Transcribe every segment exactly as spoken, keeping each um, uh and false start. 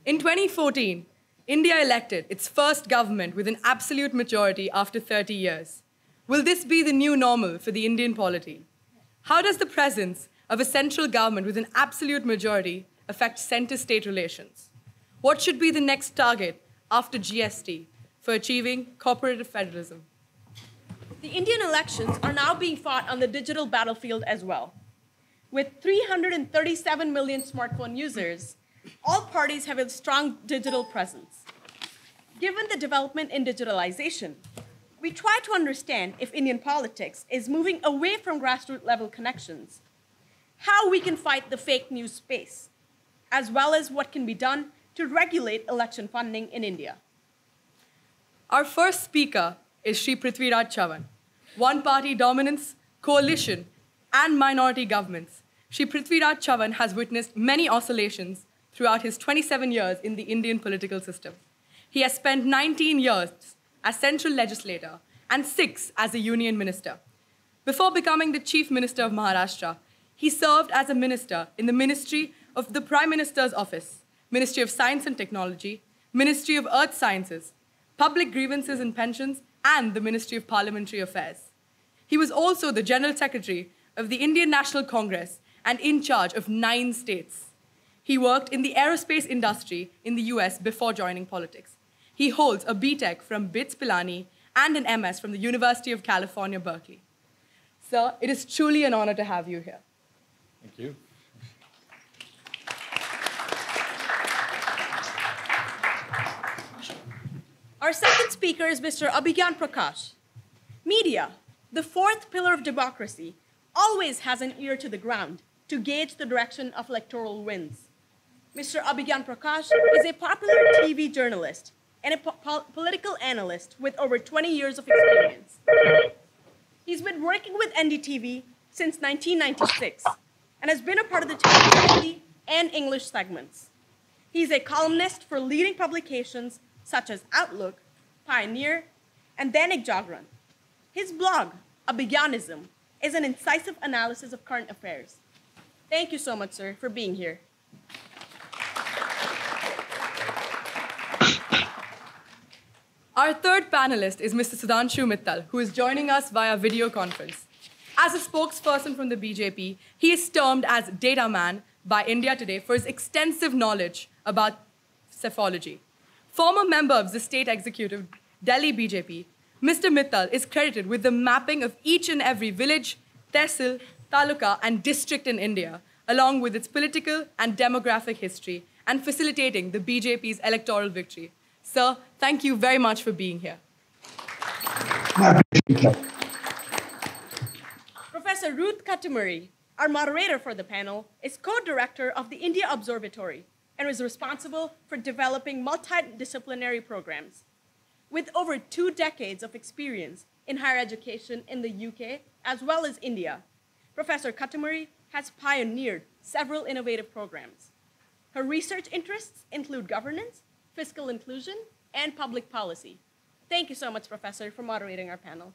In twenty fourteen, India elected its first government with an absolute majority after thirty years. Will this be the new normal for the Indian polity? How does the presence of a central government with an absolute majority affect center-state relations? What should be the next target after G S T for achieving cooperative federalism? The Indian elections are now being fought on the digital battlefield as well. With three hundred thirty-seven million smartphone users, all parties have a strong digital presence. Given the development in digitalization, we try to understand if Indian politics is moving away from grassroots level connections, how we can fight the fake news space, as well as what can be done to regulate election funding in India. Our first speaker is Shri Prithviraj Chavan. One-party dominance, coalition, and minority governments. Shri Prithviraj Chavan has witnessed many oscillations throughout his twenty-seven years in the Indian political system. He has spent nineteen years as central legislator and six as a union minister. Before becoming the chief minister of Maharashtra, he served as a minister in the Ministry of the Prime Minister's Office, Ministry of Science and Technology, Ministry of Earth Sciences, Public Grievances and Pensions, and the Ministry of Parliamentary Affairs. He was also the General Secretary of the Indian National Congress and in charge of nine states. He worked in the aerospace industry in the U S before joining politics. He holds a B Tech from BITS Pilani and an M S from the University of California, Berkeley. Sir, it is truly an honor to have you here. Thank you. Our second speaker is Mister Abhigyan Prakash. Media, the fourth pillar of democracy, always has an ear to the ground to gauge the direction of electoral winds. Mister Abhigyan Prakash is a popular T V journalist and a po political analyst with over twenty years of experience. He's been working with N D T V since nineteen ninety-six and has been a part of the Hindi and English segments. He's a columnist for leading publications such as Outlook, Pioneer, and Dainik Jagran. His blog, Abhigyanism, is an incisive analysis of current affairs. Thank you so much, sir, for being here. Our third panelist is Mister Sudhanshu Mittal, who is joining us via video conference. As a spokesperson from the B J P, he is termed as Data Man by India Today for his extensive knowledge about psephology. Former member of the state executive, Delhi B J P, Mister Mittal is credited with the mapping of each and every village, tehsil, taluka, and district in India, along with its political and demographic history, and facilitating the B J P's electoral victory. Sir, thank you very much for being here. Professor Ruth Kattumuri, our moderator for the panel, is co-director of the India Observatory and is responsible for developing multidisciplinary programs. With over two decades of experience in higher education in the U K as well as India, Professor Kattumuri has pioneered several innovative programs. Her research interests include governance, fiscal inclusion, and public policy. Thank you so much, Professor, for moderating our panel.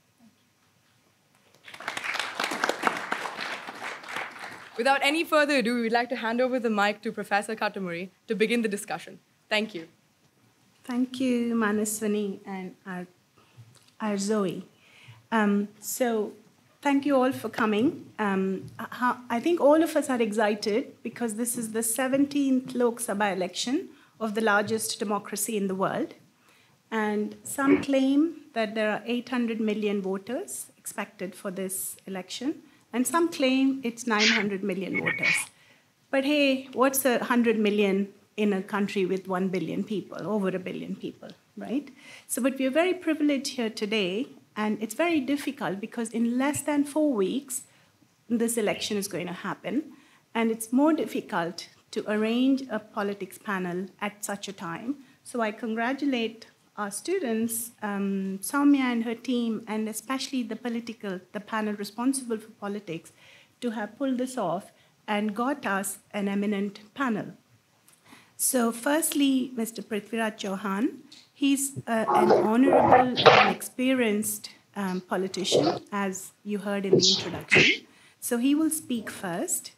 Without any further ado, we'd like to hand over the mic to Professor Kattumuri to begin the discussion. Thank you. Thank you, Manaswani and our, our Zoe. Um, so thank you all for coming. Um, I think all of us are excited because this is the seventeenth Lok Sabha election of the largest democracy in the world. And some claim that there are eight hundred million voters expected for this election, and some claim it's nine hundred million voters. But hey, what's a one hundred million in a country with one billion people, over a billion people, right? So, but we're very privileged here today, and it's very difficult because in less than four weeks, this election is going to happen, and it's more difficult to arrange a politics panel at such a time. So I congratulate our students, um, Soumya and her team, and especially the political, the panel responsible for politics, to have pulled this off and got us an eminent panel. So firstly, Mister Prithviraj Chavan, he's uh, an honorable and experienced um, politician, as you heard in the introduction. So he will speak first.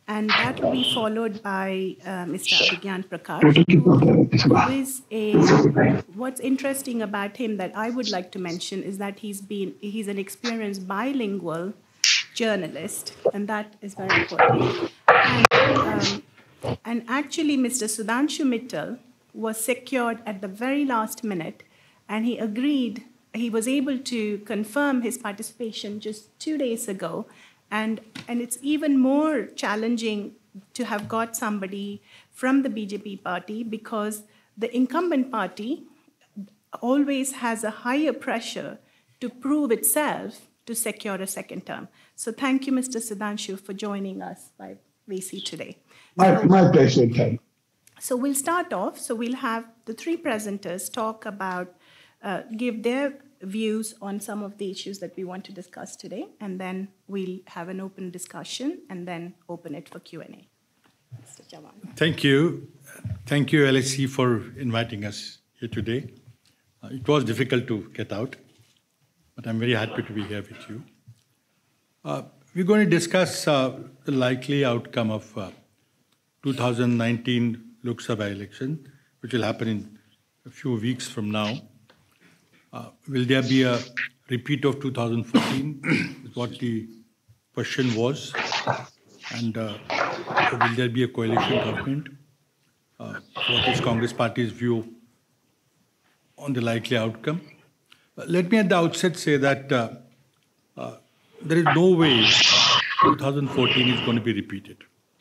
And that will be followed by uh, Mister Abhigyan Prakash, who, who is a, what's interesting about him that I would like to mention is that he's been, he's an experienced bilingual journalist, and that is very important. And, um, and actually, Mister Sudhanshu Mittal was secured at the very last minute, and he agreed, he was able to confirm his participation just two days ago. And, and it's even more challenging to have got somebody from the B J P party because the incumbent party always has a higher pressure to prove itself to secure a second term. So thank you, Mister Sudhanshu, for joining us by V C today. My, so, my pleasure, Ken. So we'll start off. So we'll have the three presenters talk about, uh, give their views on some of the issues that we want to discuss today, and then we'll have an open discussion and then open it for Q and A. Mister Chavan. Thank you. Thank you, L S E, for inviting us here today. Uh, it was difficult to get out, but I'm very happy to be here with you. Uh, we're going to discuss uh, the likely outcome of uh, two thousand nineteen Lok Sabha election, which will happen in a few weeks from now. Uh, will there be a repeat of two thousand fourteen, is what the question was, and uh, will there be a coalition government? Uh, what is Congress Party's view on the likely outcome? Uh, let me at the outset say that uh, uh, there is no way two thousand fourteen is going to be repeated.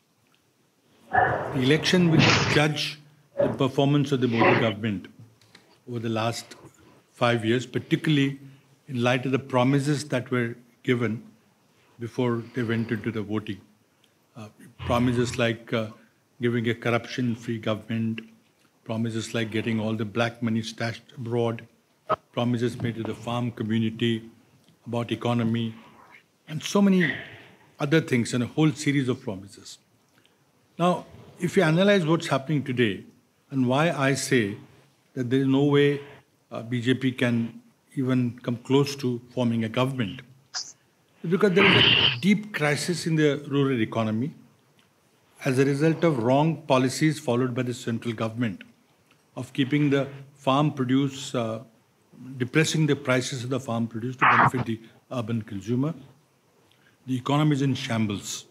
The election will judge the performance of the Modi government over the last five years, particularly in light of the promises that were given before they went into the voting. Uh, promises like uh, giving a corruption-free government, promises like getting all the black money stashed abroad, promises made to the farm community about economy, and so many other things, and a whole series of promises. Now, if you analyze what's happening today, and why I say that there is no way uh, B J P can even come close to forming a government, it's because there is a deep crisis in the rural economy as a result of wrong policies followed by the central government of keeping the farm produce, uh, depressing the prices of the farm produce to benefit the urban consumer. The economy is in shambles.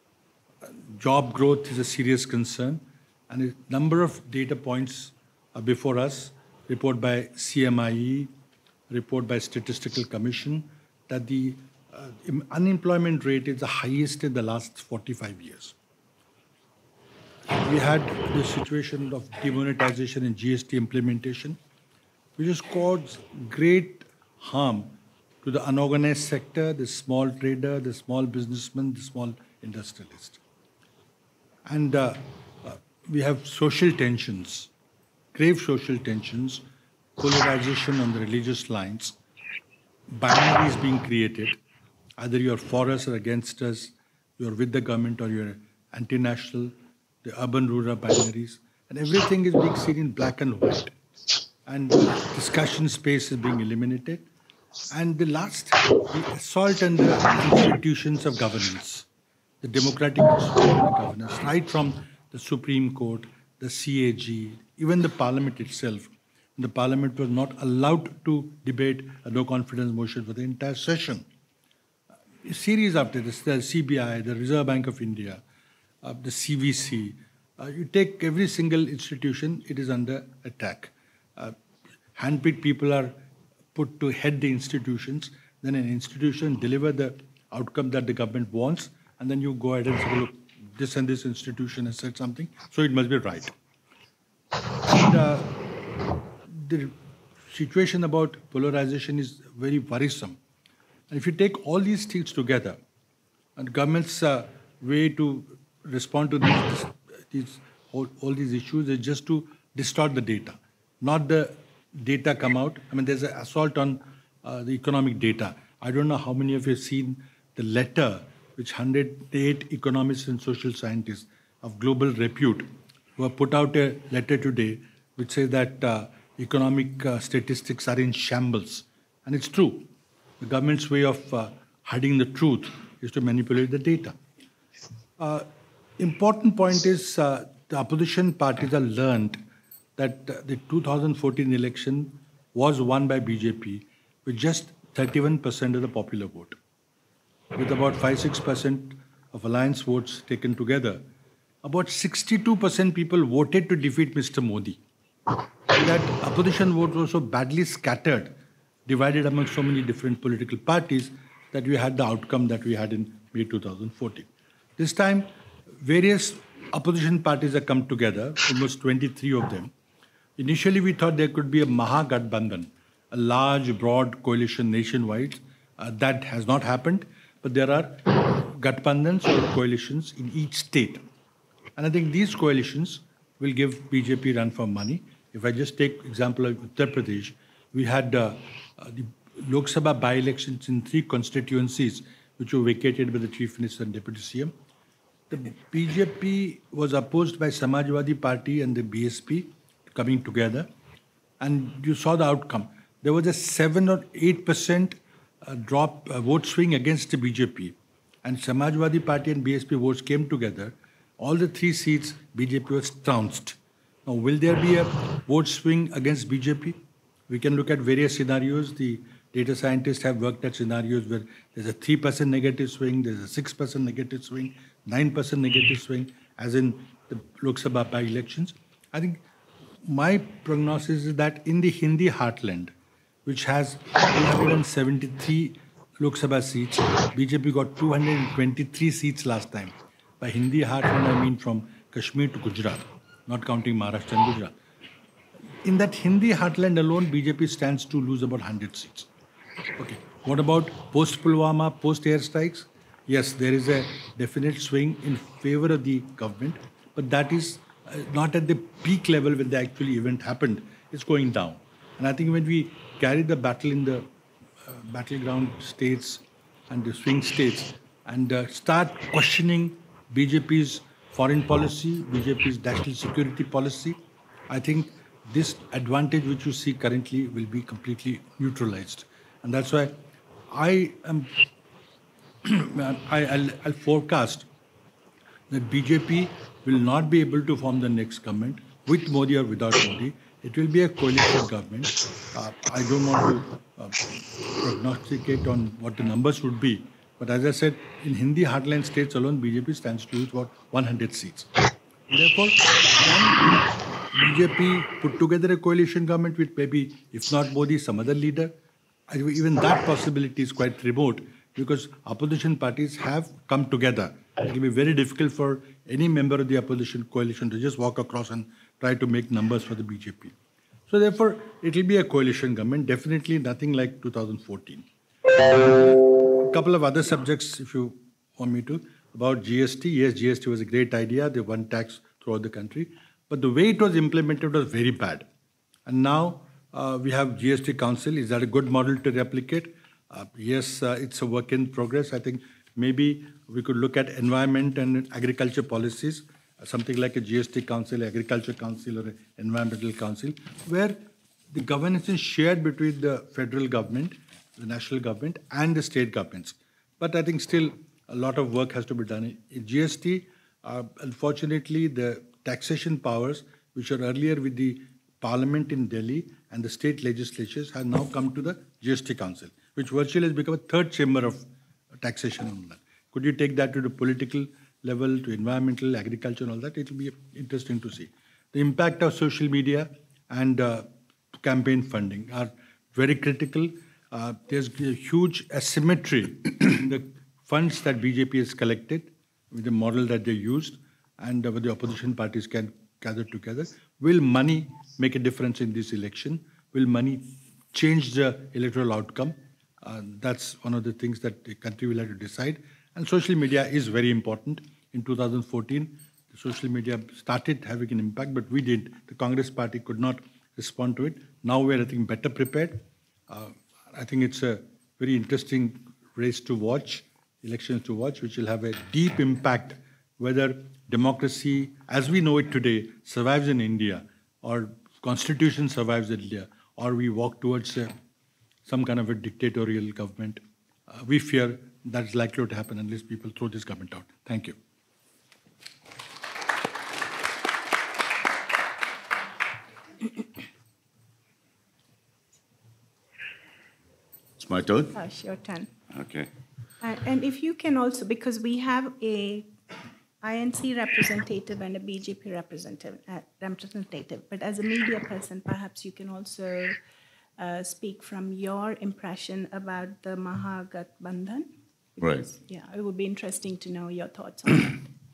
Job growth is a serious concern, and a number of data points are before us, report by C M I E, report by Statistical Commission, that the uh, unemployment rate is the highest in the last forty-five years. We had the situation of demonetization and G S T implementation, which has caused great harm to the unorganized sector, the small trader, the small businessman, the small industrialist. And uh, uh, we have social tensions, grave social tensions, polarization on the religious lines, binaries being created. Either you're for us or against us, you're with the government or you're anti-national, the urban-rural binaries, and everything is being seen in black and white. And discussion space is being eliminated. And the last, the assault on the institutions of governance, the democratic institutions of governance, right from the Supreme Court, the C A G, even the Parliament itself. The Parliament was not allowed to debate a no-confidence motion for the entire session. A series after this, the C B I, the Reserve Bank of India, uh, the C V C, uh, you take every single institution, it is under attack. Uh, handpicked people are put to head the institutions, then an institution deliver the outcome that the government wants, and then you go ahead and say, look, this and this institution has said something, so it must be right. And uh, the situation about polarization is very worrisome. And if you take all these things together, and government's uh, way to respond to these, these all, all these issues is just to distort the data, not the data come out. I mean, there's an assault on uh, the economic data. I don't know how many of you have seen the letter which one hundred eight economists and social scientists of global repute who have put out a letter today which says that uh, economic uh, statistics are in shambles. And it's true. The government's way of uh, hiding the truth is to manipulate the data. Uh, important point is uh, the opposition parties have learned that uh, the two thousand fourteen election was won by B J P with just thirty-one percent of the popular vote. With about five to six percent of alliance votes taken together, about sixty-two percent people voted to defeat Mister Modi. That opposition vote was so badly scattered, divided among so many different political parties, that we had the outcome that we had in May two thousand fourteen. This time, various opposition parties have come together, almost twenty-three of them. Initially, we thought there could be a Mahagathbandhan, a large, broad coalition nationwide. Uh, that has not happened, but there are Gathbandhans or coalitions in each state. And I think these coalitions will give B J P run for money. If I just take example of Uttar Pradesh, we had uh, uh, the Lok Sabha by-elections in three constituencies, which were vacated by the Chief Minister and Deputy C M. The B J P was opposed by Samajwadi Party and the B S P coming together, and you saw the outcome. There was a seven or eight percent uh, drop uh, vote swing against the B J P, and Samajwadi Party and B S P votes came together. All the three seats, B J P was trounced. Now, will there be a vote swing against B J P? We can look at various scenarios. The data scientists have worked at scenarios where there's a three percent negative swing, there's a six percent negative swing, nine percent negative swing, as in the Lok Sabha by-elections. I think my prognosis is that in the Hindi heartland, which has two hundred seventy-three Lok Sabha seats, B J P got two hundred twenty-three seats last time. By Hindi heartland, I mean from Kashmir to Gujarat, not counting Maharashtra and Gujarat. In that Hindi heartland alone, B J P stands to lose about one hundred seats. Okay. What about post-Pulwama, post-airstrikes? Yes, there is a definite swing in favor of the government, but that is uh, not at the peak level when the actual event happened. It's going down. And I think when we carry the battle in the uh, battleground states and the swing states and uh, start questioning B J P's foreign policy, B J P's national security policy, I think this advantage which you see currently will be completely neutralized. And that's why I am, I, I'll, I'll forecast that B J P will not be able to form the next government with Modi or without Modi. It will be a coalition government. Uh, I don't want to uh, prognosticate on what the numbers would be. But as I said, in Hindi heartland states alone, B J P stands to lose about one hundred seats. Therefore, can B J P put together a coalition government with maybe, if not Modi, some other leader? Even that possibility is quite remote because opposition parties have come together. It will be very difficult for any member of the opposition coalition to just walk across and try to make numbers for the B J P. So therefore, it will be a coalition government, definitely nothing like two thousand fourteen. A couple of other subjects, if you want me to, about G S T. Yes, G S T was a great idea. They won tax throughout the country. But the way it was implemented was very bad. And now uh, we have G S T Council. Is that a good model to replicate? Uh, yes, uh, it's a work in progress. I think maybe we could look at environment and agriculture policies, uh, something like a G S T Council, Agriculture Council, or an Environmental Council, where the governance is shared between the federal government, the national government, and the state governments. But I think still a lot of work has to be done. In G S T, uh, unfortunately, the taxation powers, which are earlier with the Parliament in Delhi and the state legislatures, have now come to the G S T Council, which virtually has become a third chamber of taxation and all that. Could you take that to the political level, to environmental, agriculture and all that? It will be interesting to see. The impact of social media and uh, campaign funding are very critical. Uh, there's a huge asymmetry in the funds that B J P has collected with the model that they used and uh, what the opposition parties can gather together. Will money make a difference in this election? Will money change the electoral outcome? Uh, that's one of the things that the country will have to decide. And social media is very important. In two thousand fourteen, the social media started having an impact, but we did. The Congress party could not respond to it. Now we're, I think, better prepared. Uh, I think it's a very interesting race to watch, elections to watch, which will have a deep impact whether democracy, as we know it today, survives in India, or constitution survives in India, or we walk towards a, some kind of a dictatorial government. Uh, we fear that's likely to happen unless people throw this government out. Thank you. my turn? Gosh, your turn. Okay. And, and if you can also, because we have a I N C representative and a B J P representative, uh, representative, but as a media person, perhaps you can also uh, speak from your impression about the Mahagathbandhan. Right. Yeah, it would be interesting to know your thoughts on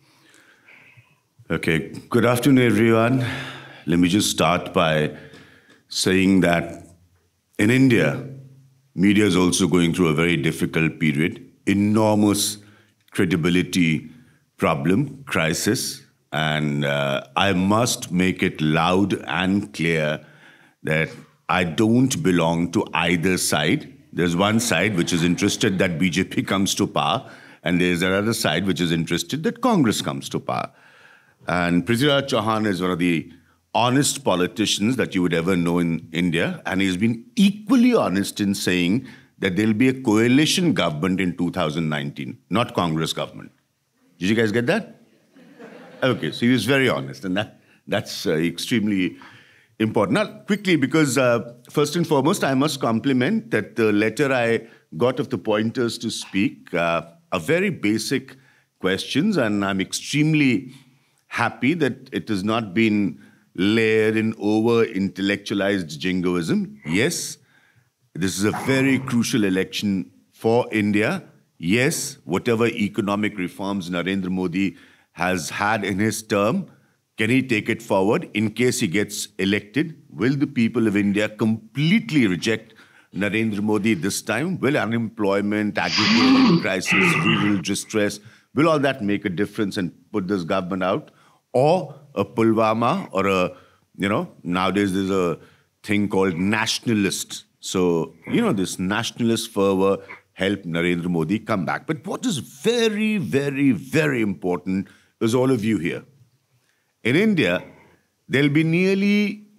that. Okay. Good afternoon, everyone. Let me just start by saying that in India, media is also going through a very difficult period, enormous credibility problem, crisis, and uh, I must make it loud and clear that I don't belong to either side. There's one side which is interested that B J P comes to power, and there's another side which is interested that Congress comes to power. And Prithviraj Chavan is one of the honest politicians that you would ever know in India, and he's been equally honest in saying that there'll be a coalition government in two thousand nineteen, not Congress government. Did you guys get that? Okay, so he was very honest, and that that's uh, extremely important. Now, quickly, because uh, first and foremost, I must compliment that the letter I got of the pointers to speak uh, are very basic questions, and I'm extremely happy that it has not been layered in over-intellectualized jingoism. Yes, this is a very crucial election for India. Yes, whatever economic reforms Narendra Modi has had in his term, can he take it forward in case he gets elected? Will the people of India completely reject Narendra Modi this time? Will unemployment, agricultural crisis, rural distress, will all that make a difference and put this government out? Or a Pulwama or a, you know, nowadays there's a thing called nationalist. So, you know, this nationalist fervor help Narendra Modi come back. But what is very, very, very important is all of you here. In India, there'll be nearly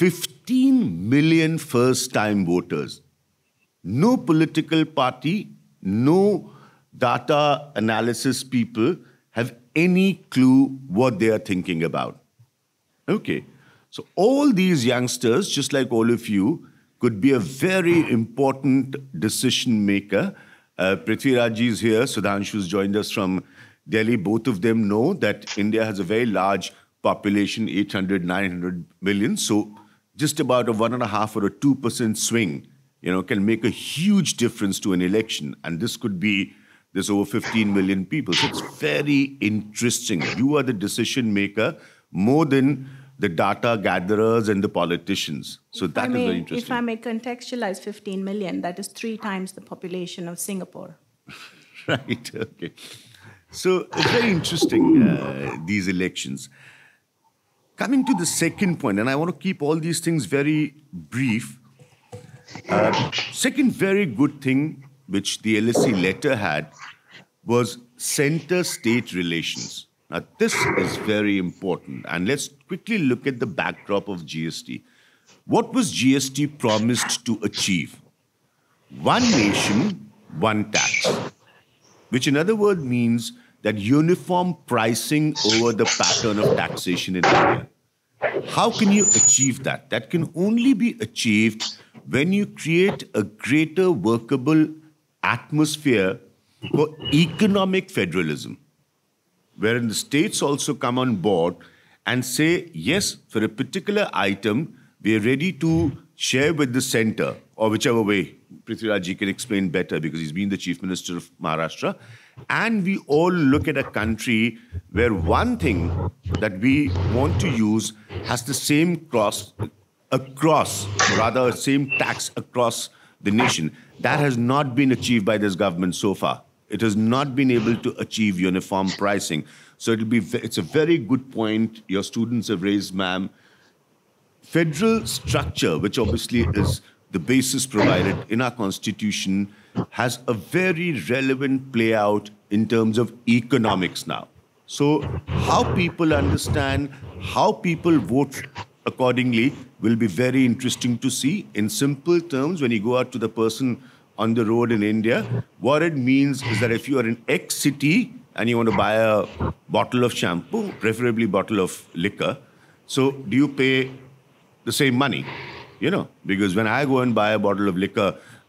fifteen million first-time voters. No political party, no data analysis people have any clue what they are thinking about. Okay, so all these youngsters, just like all of you, could be a very important decision maker. Uh, Prithviraj is here, Sudhanshu's joined us from Delhi. Both of them know that India has a very large population, eight hundred, nine hundred million. So just about a one and a half or a two percent swing, you know, can make a huge difference to an election. And this could be this over fifteen million people. So it's very interesting. You are the decision maker more than the data gatherers and the politicians. So if that is may, very interesting. If I may contextualize fifteen million, that is three times the population of Singapore. Right, okay. So it's very interesting, uh, these elections. Coming to the second point, and I want to keep all these things very brief. Uh, second very good thing which the L S E letter had was center-state relations. Now, this is very important. And let's quickly look at the backdrop of G S T. What was G S T promised to achieve? One nation, one tax, which in other words means that uniform pricing over the pattern of taxation in India. How can you achieve that? That can only be achieved when you create a greater workable atmosphere for economic federalism, wherein the states also come on board and say, yes, for a particular item, we are ready to share with the center, or whichever way, Prithviraj can explain better because he's been the Chief Minister of Maharashtra. And we all look at a country where one thing that we want to use has the same cross, across, rather same tax across the nation. That has not been achieved by this government so far. It has not been able to achieve uniform pricing. So it'll be, it's a very good point your students have raised, ma'am. Federal structure, which obviously is the basis provided in our constitution, has a very relevant play out in terms of economics now. So how people understand, how people vote accordingly will be very interesting to see. In simple terms, when you go out to the person on the road in India, what it means is that if you are in X city and you want to buy a bottle of shampoo, preferably bottle of liquor, so do you pay the same money? You know, because when I go and buy a bottle of liquor,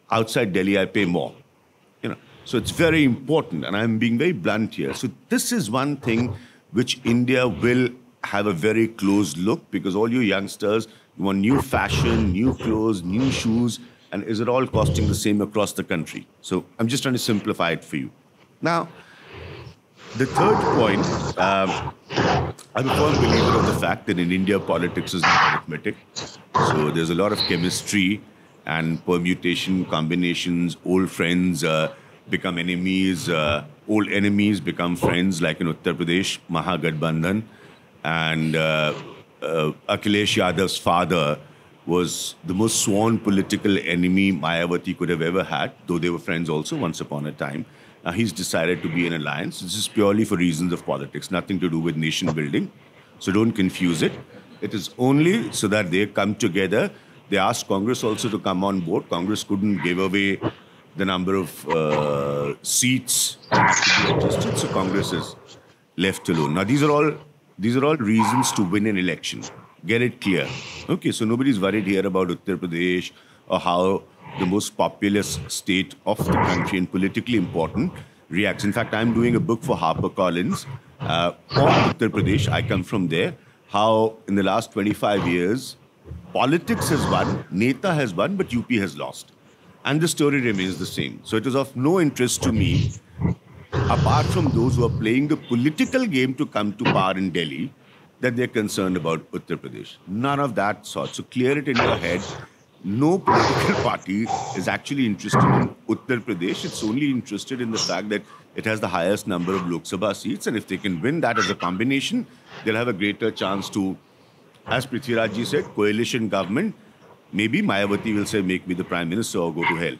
outside Delhi, I pay more. You know, so it's very important, and I'm being very blunt here. So this is one thing which India will have a very close look, because all you youngsters, you want new fashion, new clothes, new shoes, and is it all costing the same across the country? So I'm just trying to simplify it for you. Now, the third point, um, I'm a firm believer of the fact that in India, politics is not arithmetic. So there's a lot of chemistry and permutation, combinations, old friends uh, become enemies, uh, old enemies become friends, like in Uttar Pradesh, Mahagathbandhan. And uh, uh, Akhilesh Yadav's father was the most sworn political enemy Mayawati could have ever had, though they were friends also once upon a time. Now he's decided to be in alliance. This is purely for reasons of politics, nothing to do with nation building. So don't confuse it. It is only so that they come together. They asked Congress also to come on board. Congress couldn't give away the number of uh, seats that had to be adjusted, so Congress is left alone. Now these are all these are all reasons to win an election. Get it clear. Okay, so nobody's worried here about Uttar Pradesh or how the most populous state of the country and politically important reacts. In fact, I'm doing a book for HarperCollins uh, on Uttar Pradesh. I come from there. How in the last twenty-five years, politics has won, Neta has won, but U P has lost. And the story remains the same. So it is of no interest to me, apart from those who are playing the political game to come to power in Delhi, that they're concerned about Uttar Pradesh. None of that sort. So clear it in your head. No political party is actually interested in Uttar Pradesh. It's only interested in the fact that it has the highest number of Lok Sabha seats. And if they can win that as a combination, they'll have a greater chance to, as Prithviraj ji said, coalition government. Maybe Mayawati will say, make me the Prime Minister or go to hell.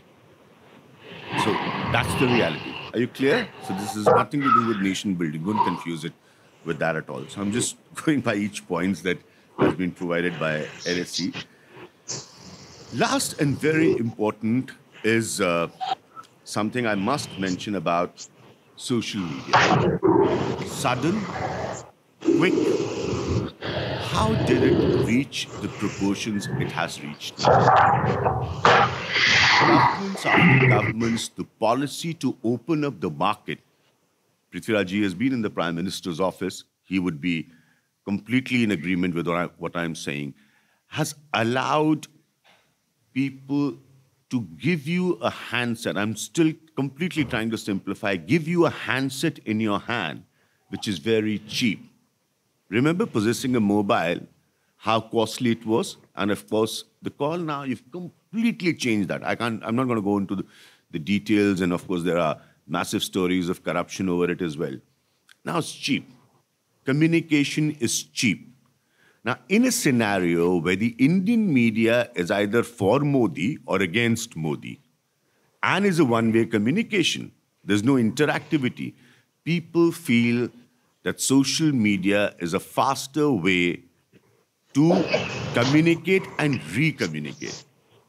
So that's the reality. Are you clear? So this has nothing to do with nation building. Don't confuse it with that at all. So I'm just going by each points that has been provided by L S E. Last and very important is uh, something I must mention about social media. Sudden, quick. How did it reach the proportions it has reached? Governments after governments, the policy to open up the market. Prithviraj ji has been in the Prime Minister's office. He would be completely in agreement with what, I, what I'm saying. Has allowed people to give you a handset. I'm still completely trying to simplify. Give you a handset in your hand, which is very cheap. Remember possessing a mobile, how costly it was? And of course, the call now, you've completely changed that. I can't, I'm not going to go into the, the details. And of course, there are massive stories of corruption over it as well. Now it's cheap. Communication is cheap. Now, in a scenario where the Indian media is either for Modi or against Modi, and is a one-way communication, there's no interactivity, people feel that social media is a faster way to communicate and re-communicate.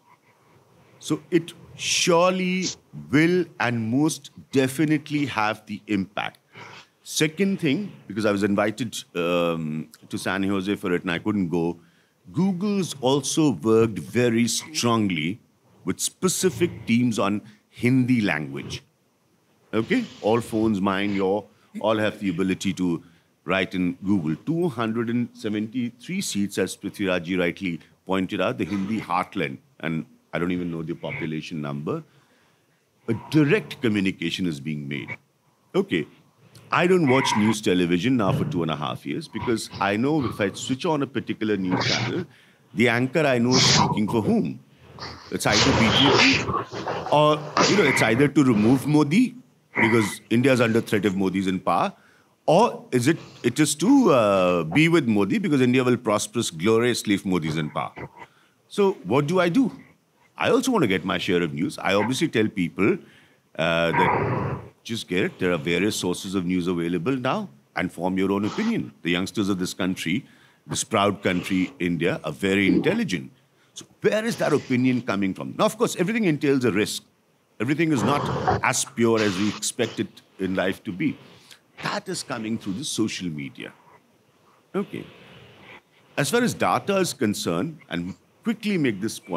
So it surely will and most definitely have the impact. Second thing, because I was invited um, to San Jose for it and I couldn't go, Google's also worked very strongly with specific teams on Hindi language. Okay? All phones, mine, your, all have the ability to write in Google. two hundred seventy-three seats, as Prithviraj ji rightly pointed out, the Hindi heartland, and I don't even know the population number. A direct communication is being made. Okay. I don't watch news television now for two and a half years because I know if I switch on a particular news channel, the anchor I know is speaking for whom. It's either B J P or, you know, it's either to remove Modi because India is under threat if Modi is in power, or is it, it is to uh, be with Modi because India will prosper gloriously if Modi is in power. So what do I do? I also want to get my share of news. I obviously tell people uh, that just get it. There are various sources of news available now and form your own opinion. The youngsters of this country, this proud country, India, are very intelligent. So where is that opinion coming from? Now, of course, everything entails a risk. Everything is not as pure as we expect it in life to be. That is coming through the social media. Okay. As far as data is concerned, and quickly make this point,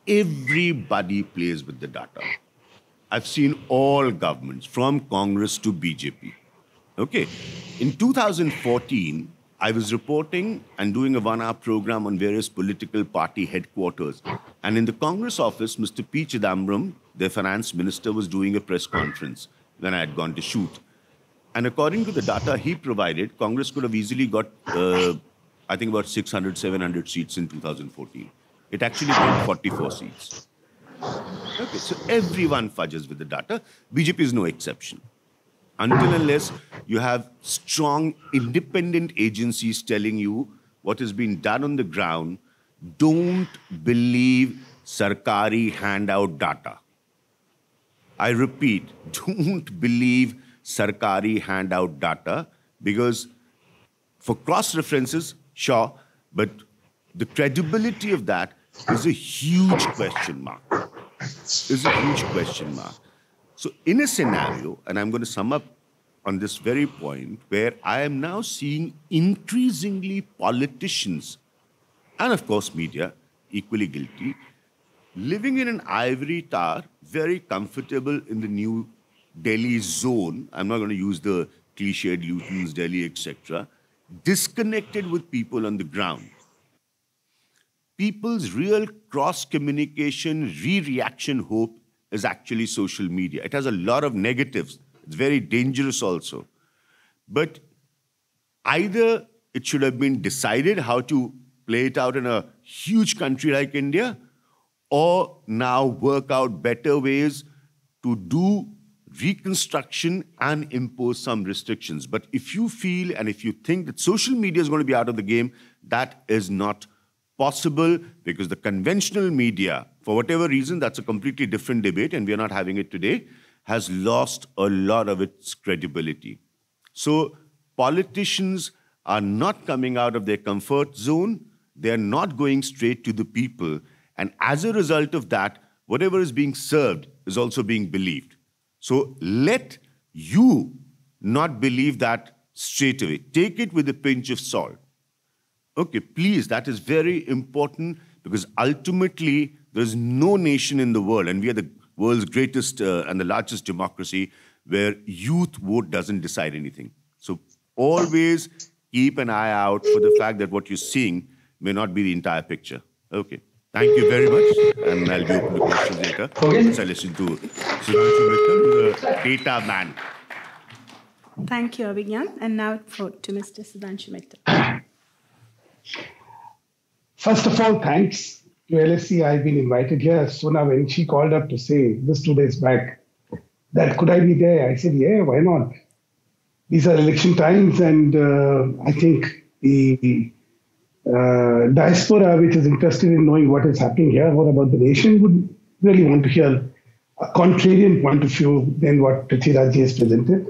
everybody plays with the data. I've seen all governments, from Congress to B J P. Okay. In two thousand fourteen, I was reporting and doing a one-hour program on various political party headquarters. And in the Congress office, Mister P. Chidambaram, their finance minister, was doing a press conference when I had gone to shoot. And according to the data he provided, Congress could have easily got, uh, I think, about six hundred, seven hundred seats in two thousand fourteen. It actually got forty-four seats. Okay, so everyone fudges with the data. B J P is no exception. Until unless you have strong independent agencies telling you what has been done on the ground, don't believe sarkari handout data. I repeat, don't believe sarkari handout data, because for cross-references, sure, but the credibility of that is a huge question mark. Is a huge question mark. So in a scenario, and I'm going to sum up on this very point, where I am now seeing increasingly politicians, and of course media, equally guilty, living in an ivory tower, very comfortable in the New Delhi zone. I'm not going to use the cliched Luton's Delhi, et cetera, disconnected with people on the ground. People's real cross-communication, re-reaction hope is actually social media. It has a lot of negatives. It's very dangerous also. But either it should have been decided how to play it out in a huge country like India, or now work out better ways to do reconstruction and impose some restrictions. But if you feel and if you think that social media is going to be out of the game, that is not possible, because the conventional media, for whatever reason, that's a completely different debate and we are not having it today, has lost a lot of its credibility. So politicians are not coming out of their comfort zone. They're not going straight to the people. And as a result of that, whatever is being served is also being believed. So let you not believe that straight away. Take it with a pinch of salt. Okay, please, that is very important, because ultimately there is no nation in the world, and we are the world's greatest uh, and the largest democracy, where youth vote doesn't decide anything. So always keep an eye out for the fact that what you're seeing may not be the entire picture. Okay, thank you very much, and I'll be open to questions later. Okay. Let's listen to Sudhanshu Mittal, the data man. Thank you, Abhigyan. And now for, to Mister Sudhanshu Mittal. First of all, thanks to L S E. I've been invited here. Sona, when she called up to say this two days back that could I be there, I said, yeah, why not? These are election times, and uh, I think the uh, diaspora, which is interested in knowing what is happening here, what about the nation, would really want to hear a contrarian point of view than what Prithviraj has presented.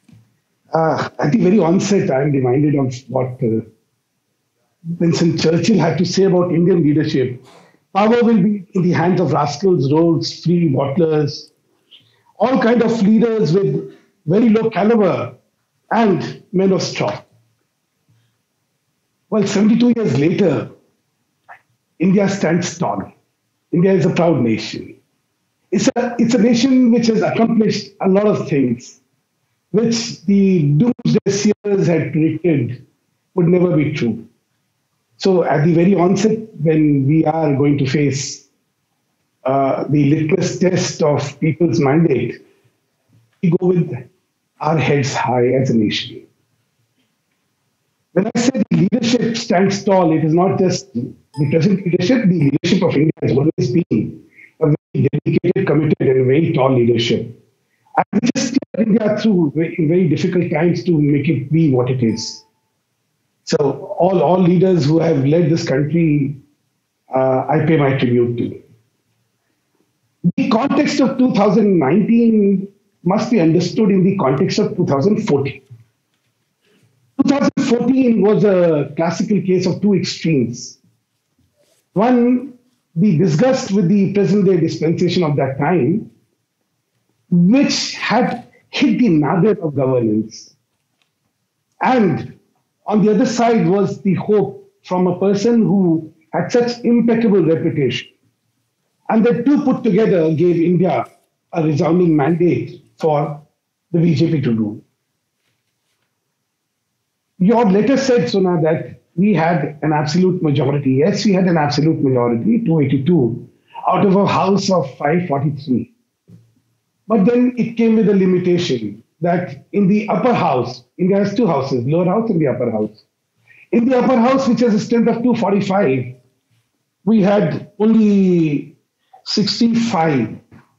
Uh, at the very onset, I'm reminded of what uh, Winston Churchill had to say about Indian leadership. Power will be in the hands of rascals, rogues, free bottlers, all kind of leaders with very low caliber and men of straw. Well, seventy-two years later, India stands tall. India is a proud nation. It's a, it's a nation which has accomplished a lot of things, which the doomsday seers had predicted would never be true. So at the very onset, when we are going to face uh, the litmus test of people's mandate, we go with our heads high as a nation. When I say the leadership stands tall, it is not just the present leadership. The leadership of India has always been a very dedicated, committed, and very tall leadership. And we just steer India through very, very difficult times to make it be what it is. So all, all leaders who have led this country, uh, I pay my tribute to. The context of two thousand nineteen must be understood in the context of two thousand fourteen. two thousand fourteen was a classical case of two extremes. One, the disgust with the present-day dispensation of that time, which had hit the nugget of governance. And on the other side was the hope from a person who had such impeccable reputation And the two put together gave India a resounding mandate for the B J P to rule. Your letter said, Sona, that we had an absolute majority. Yes, we had an absolute majority, two eighty-two, out of a house of five forty-three. But then it came with a limitation that in the upper house, India has two houses, lower house and the upper house. In the upper house, which has a strength of two forty-five, we had only sixty-five.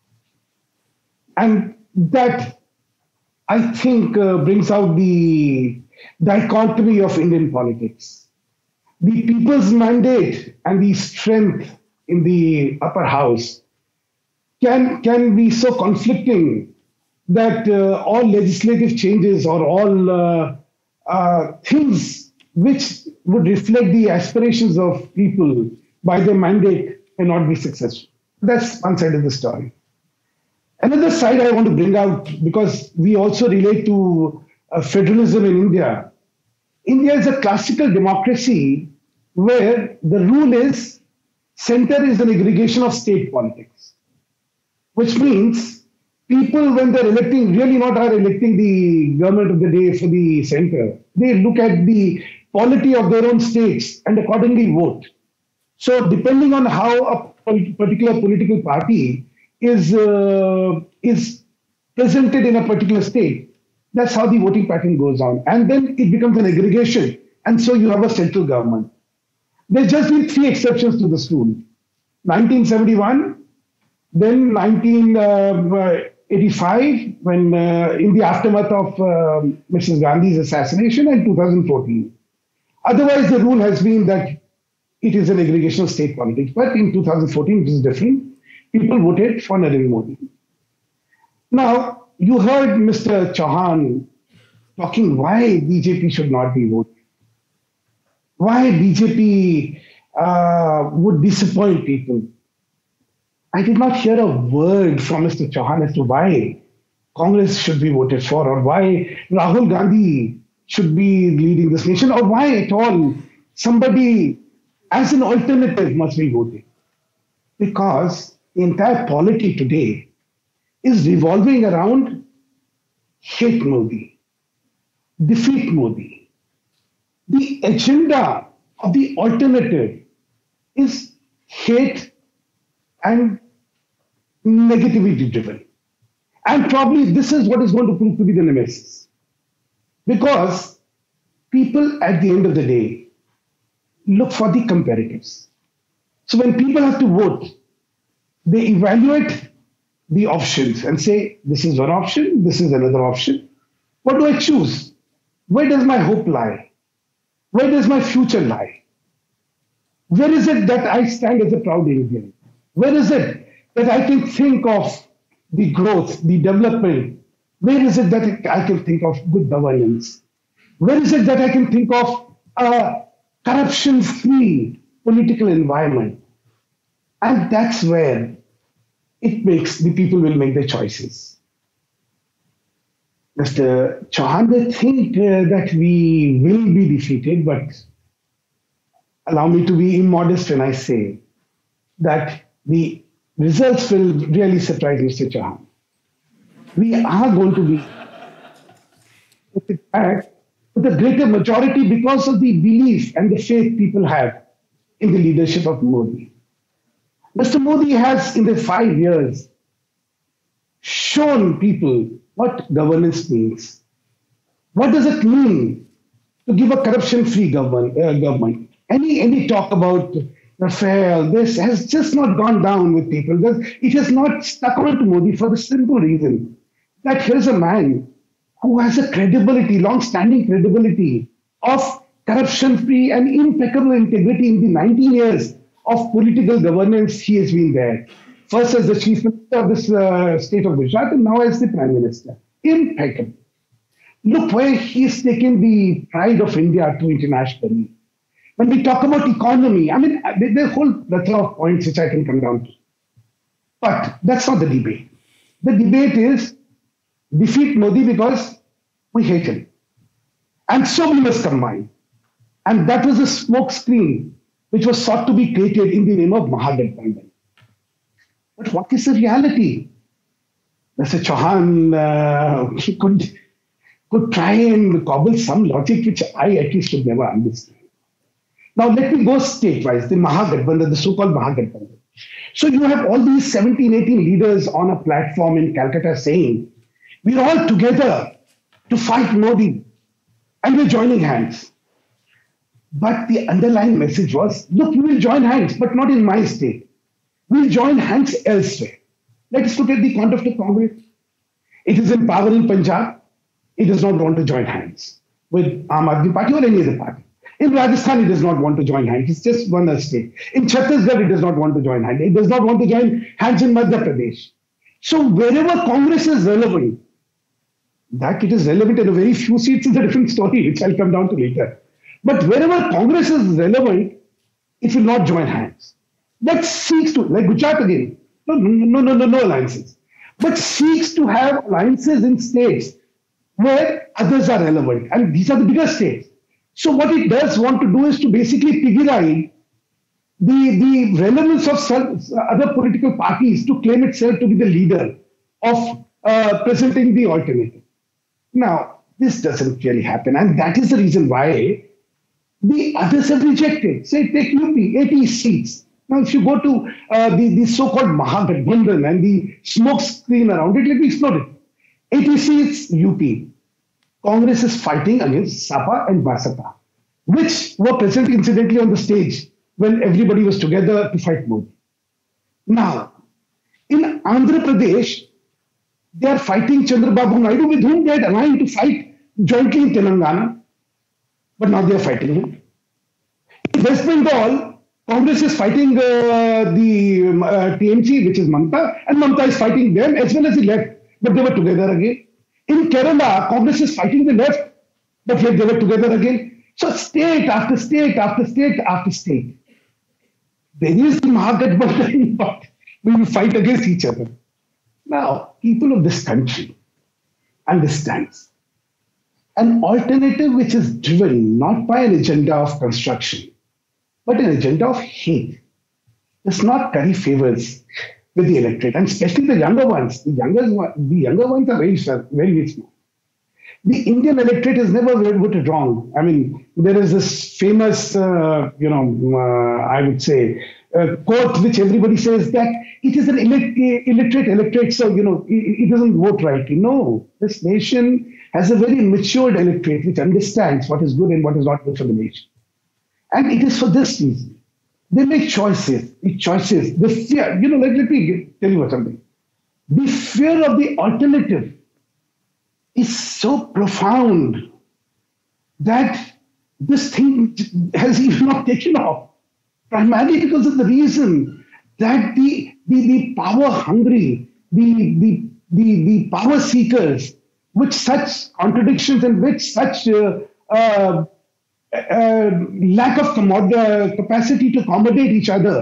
And that, I think, uh, brings out the dichotomy of Indian politics. The people's mandate and the strength in the upper house can, can be so conflicting that uh, all legislative changes or all uh, uh, things which would reflect the aspirations of people by their mandate cannot be successful. That's one side of the story. Another side I want to bring out, because we also relate to uh, federalism in India. India is a classical democracy where the rule is center is an aggregation of state politics, which means people, when they're electing, really not are electing the government of the day for the center. They look at the polity of their own states and accordingly vote. So depending on how a particular political party is, uh, is presented in a particular state, that's how the voting pattern goes on. And then it becomes an aggregation. And so you have a central government. There's just been three exceptions to this rule. nineteen seventy-one, then nineteen eighty-five, when uh, in the aftermath of uh, Missus Gandhi's assassination, and two thousand fourteen. Otherwise, the rule has been that it is an aggregation of state politics. But in two thousand fourteen, which is different, people voted for Narendra Modi. Now, you heard Mister Chavan talking why B J P should not be voted. Why B J P uh, would disappoint people. I did not hear a word from Mister Chavan as to why Congress should be voted for, or why Rahul Gandhi should be leading this nation, or why at all somebody as an alternative must be voted. Because the entire polity today is revolving around hate Modi, defeat Modi. The agenda of the alternative is hate and negativity driven. And probably this is what is going to prove to be the nemesis. Because people at the end of the day look for the comparatives. So when people have to vote, they evaluate the options and say, this is one option, this is another option. What do I choose? Where does my hope lie? Where does my future lie? Where is it that I stand as a proud Indian? Where is it that I can think of the growth, the development? Where is it that I can think of good governance? Where is it that I can think of a corruption-free political environment? And that's where it makes the people will make their choices. Mister Chavan, they think uh, that we will be defeated, but allow me to be immodest when I say that the results will really surprise Mister Chavan. We are going to be, in fact, with a greater majority because of the belief and the faith people have in the leadership of Modi. Mister Modi has, in the five years, shown people what governance means. What does it mean to give a corruption-free government? Uh, government? Any, any talk about Rafael, this has just not gone down with people. It has not stuck on to Modi for the simple reason that here is a man who has a credibility, long-standing credibility of corruption-free and impeccable integrity in the nineteen years of political governance he has been there. First as the chief minister of this uh, state of Gujarat, and now as the prime minister. Impeccable. Look where he has taken the pride of India to internationally. When we talk about economy, I mean, there's a whole plethora of points which I can come down to. But that's not the debate. The debate is defeat Modi because we hate him. And so we must combine. And that was a smoke screen which was sought to be created in the name of Mahagathbandhan. But what is the reality? Mister Chauhan uh, could, could try and cobble some logic which I at least could never understand. Now let me go state-wise, the Mahagathbandhan, the so-called Mahagathbandhan. So you have all these seventeen, eighteen leaders on a platform in Calcutta saying, we're all together to fight Modi and we're joining hands. But the underlying message was, look, we will join hands, but not in my state. We'll join hands elsewhere. Let us look at the conduct of Congress. It is in power in Punjab. It does not want to join hands with Aam Aadmi Party or any other party. In Rajasthan, it does not want to join hands. It's just one state. In Chhattisgarh, it does not want to join hands. It does not want to join hands in Madhya Pradesh. So wherever Congress is relevant, that it is relevant in a very few seats is a different story, which I'll come down to later. But wherever Congress is relevant, it will not join hands. But seeks to, like Gujarat again, no, no, no, no, no alliances. But seeks to have alliances in states where others are relevant. And these are the bigger states. So what it does want to do is to basically piggyback the, the relevance of some, other political parties to claim itself to be the leader of uh, presenting the alternative. Now, this doesn't really happen. And that is the reason why the others have rejected. Say, take U P, eighty seats. Now, if you go to uh, the, the so-called Mahagathbandhan and the smoke screen around it, let me explode it. eighty seats, U P. Congress is fighting against Sapa and Basapa, which were present incidentally on the stage when everybody was together to fight Modi. Now, in Andhra Pradesh, they are fighting Chandrababu Naidu, with whom they had aligned to fight jointly in Telangana, but now they are fighting him. In West Bengal, Congress is fighting uh, the uh, T M C, which is Mamata, and Mamata is fighting them as well as the left, but they were together again. In Kerala, Congress is fighting the left, but yet they were together again. So state after state after state after state, there is the Mahagathbandhan, but we will fight against each other. Now, people of this country understand an alternative which is driven not by an agenda of construction, but an agenda of hate does not curry favors with the electorate, and especially the younger ones. The younger, the younger ones are very, very, very small. The Indian electorate is never voted wrong. I mean, there is this famous, uh, you know, uh, I would say, uh, quote which everybody says that it is an elect- illiterate electorate, so, you know, it, it doesn't vote rightly. No, this nation has a very matured electorate which understands what is good and what is not good for the nation. And it is for this reason. They make choices, the choices, the fear. You know, let, let me tell you something. The fear of the alternative is so profound that this thing has even not taken off, primarily because of the reason that the, the, the power-hungry, the, the, the, the power seekers, with such contradictions and with such uh, uh, Uh, lack of commod- uh, capacity to accommodate each other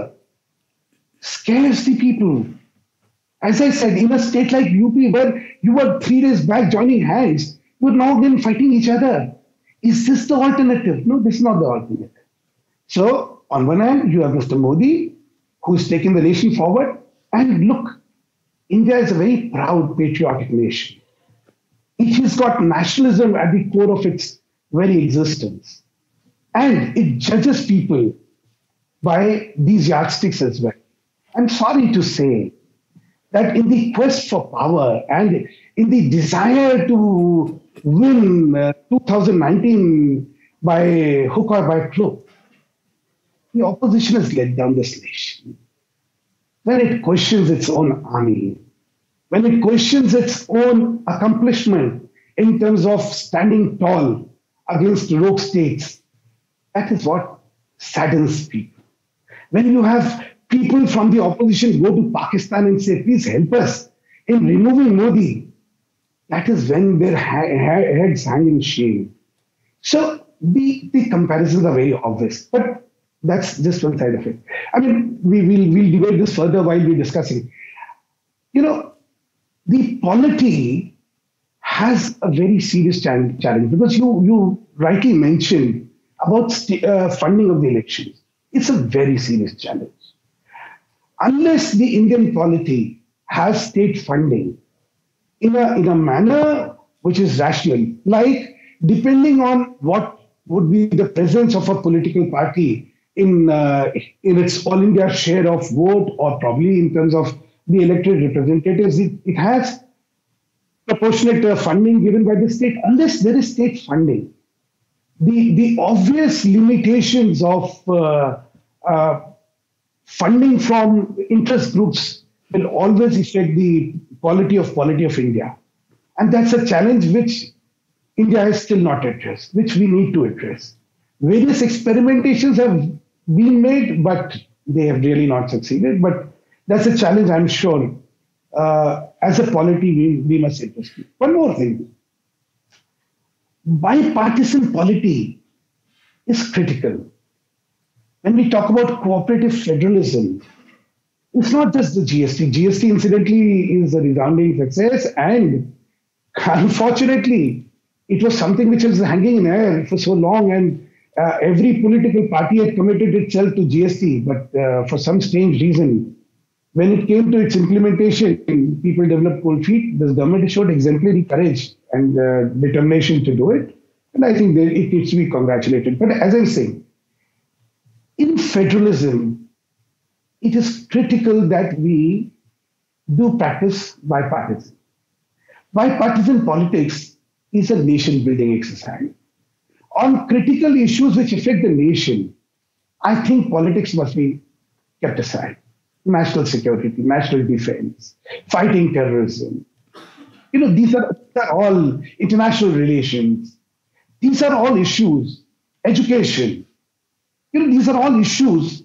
scares the people. As I said, in a state like U P, where you were three days back joining hands, you are now again fighting each other. Is this the alternative? No, this is not the alternative. So, on one hand, you have Mister Modi, who is taking the nation forward. And look, India is a very proud, patriotic nation. It has got nationalism at the core of its very existence. And it judges people by these yardsticks as well. I'm sorry to say that in the quest for power and in the desire to win uh, two thousand nineteen by hook or by crook, the opposition has let down this nation. When it questions its own army, when it questions its own accomplishment in terms of standing tall against rogue states, that is what saddens people. When you have people from the opposition go to Pakistan and say, please help us in removing Modi, that is when their ha- ha- heads hang in shame. So the, the comparisons are very obvious, but that's just one side of it. I mean, we will we'll debate this further while we're discussing. You know, the polity has a very serious challenge because you, you rightly mentioned about st- uh, funding of the elections. It's a very serious challenge. unless the Indian polity has state funding in a, in a manner which is rational, like depending on what would be the presence of a political party in, uh, in its all India share of vote, or probably in terms of the elected representatives, it, it has proportionate uh, funding given by the state. Unless there is state funding, the, the obvious limitations of uh, uh, funding from interest groups will always affect the quality of polity of India. And that's a challenge which India has still not addressed, which we need to address. Various experimentations have been made, but they have really not succeeded. But that's a challenge, I'm sure, uh, as a polity we, we must address. One more thing. Bipartisan polity is critical. When we talk about cooperative federalism, it's not just the G S T. G S T, incidentally, is a resounding success, and unfortunately, it was something which was hanging in air for so long, and uh, every political party had committed itself to G S T. But uh, for some strange reason, when it came to its implementation, people developed cold feet. This government showed exemplary courage and uh, determination to do it, and I think that it needs to be congratulated. But as I'm saying, in federalism, it is critical that we do practice bipartisan. Bipartisan politics is a nation-building exercise. On critical issues which affect the nation, I think politics must be kept aside. National security, national defense, fighting terrorism. You know, these are, these are all international relations. These are all issues. Education. You know, these are all issues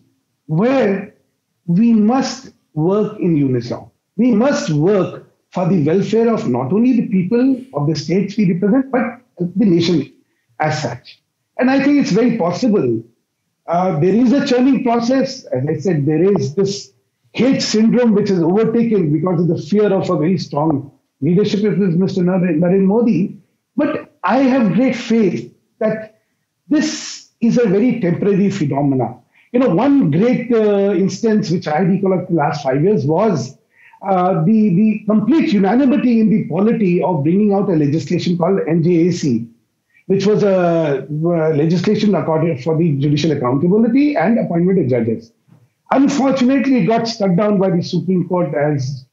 where we must work in unison. We must work for the welfare of not only the people of the states we represent, but the nation as such. And I think it's very possible. Uh, there is a churning process. As I said, there is this hate syndrome which is overtaken because of the fear of a very strong leadership of Mister Narendra Modi. But I have great faith that this is a very temporary phenomenon. You know, one great uh, instance which I recall of the last five years was uh, the, the complete unanimity in the polity of bringing out a legislation called N J A C, which was a, a legislation for the judicial accountability and appointment of judges. Unfortunately, it got struck down by the Supreme Court as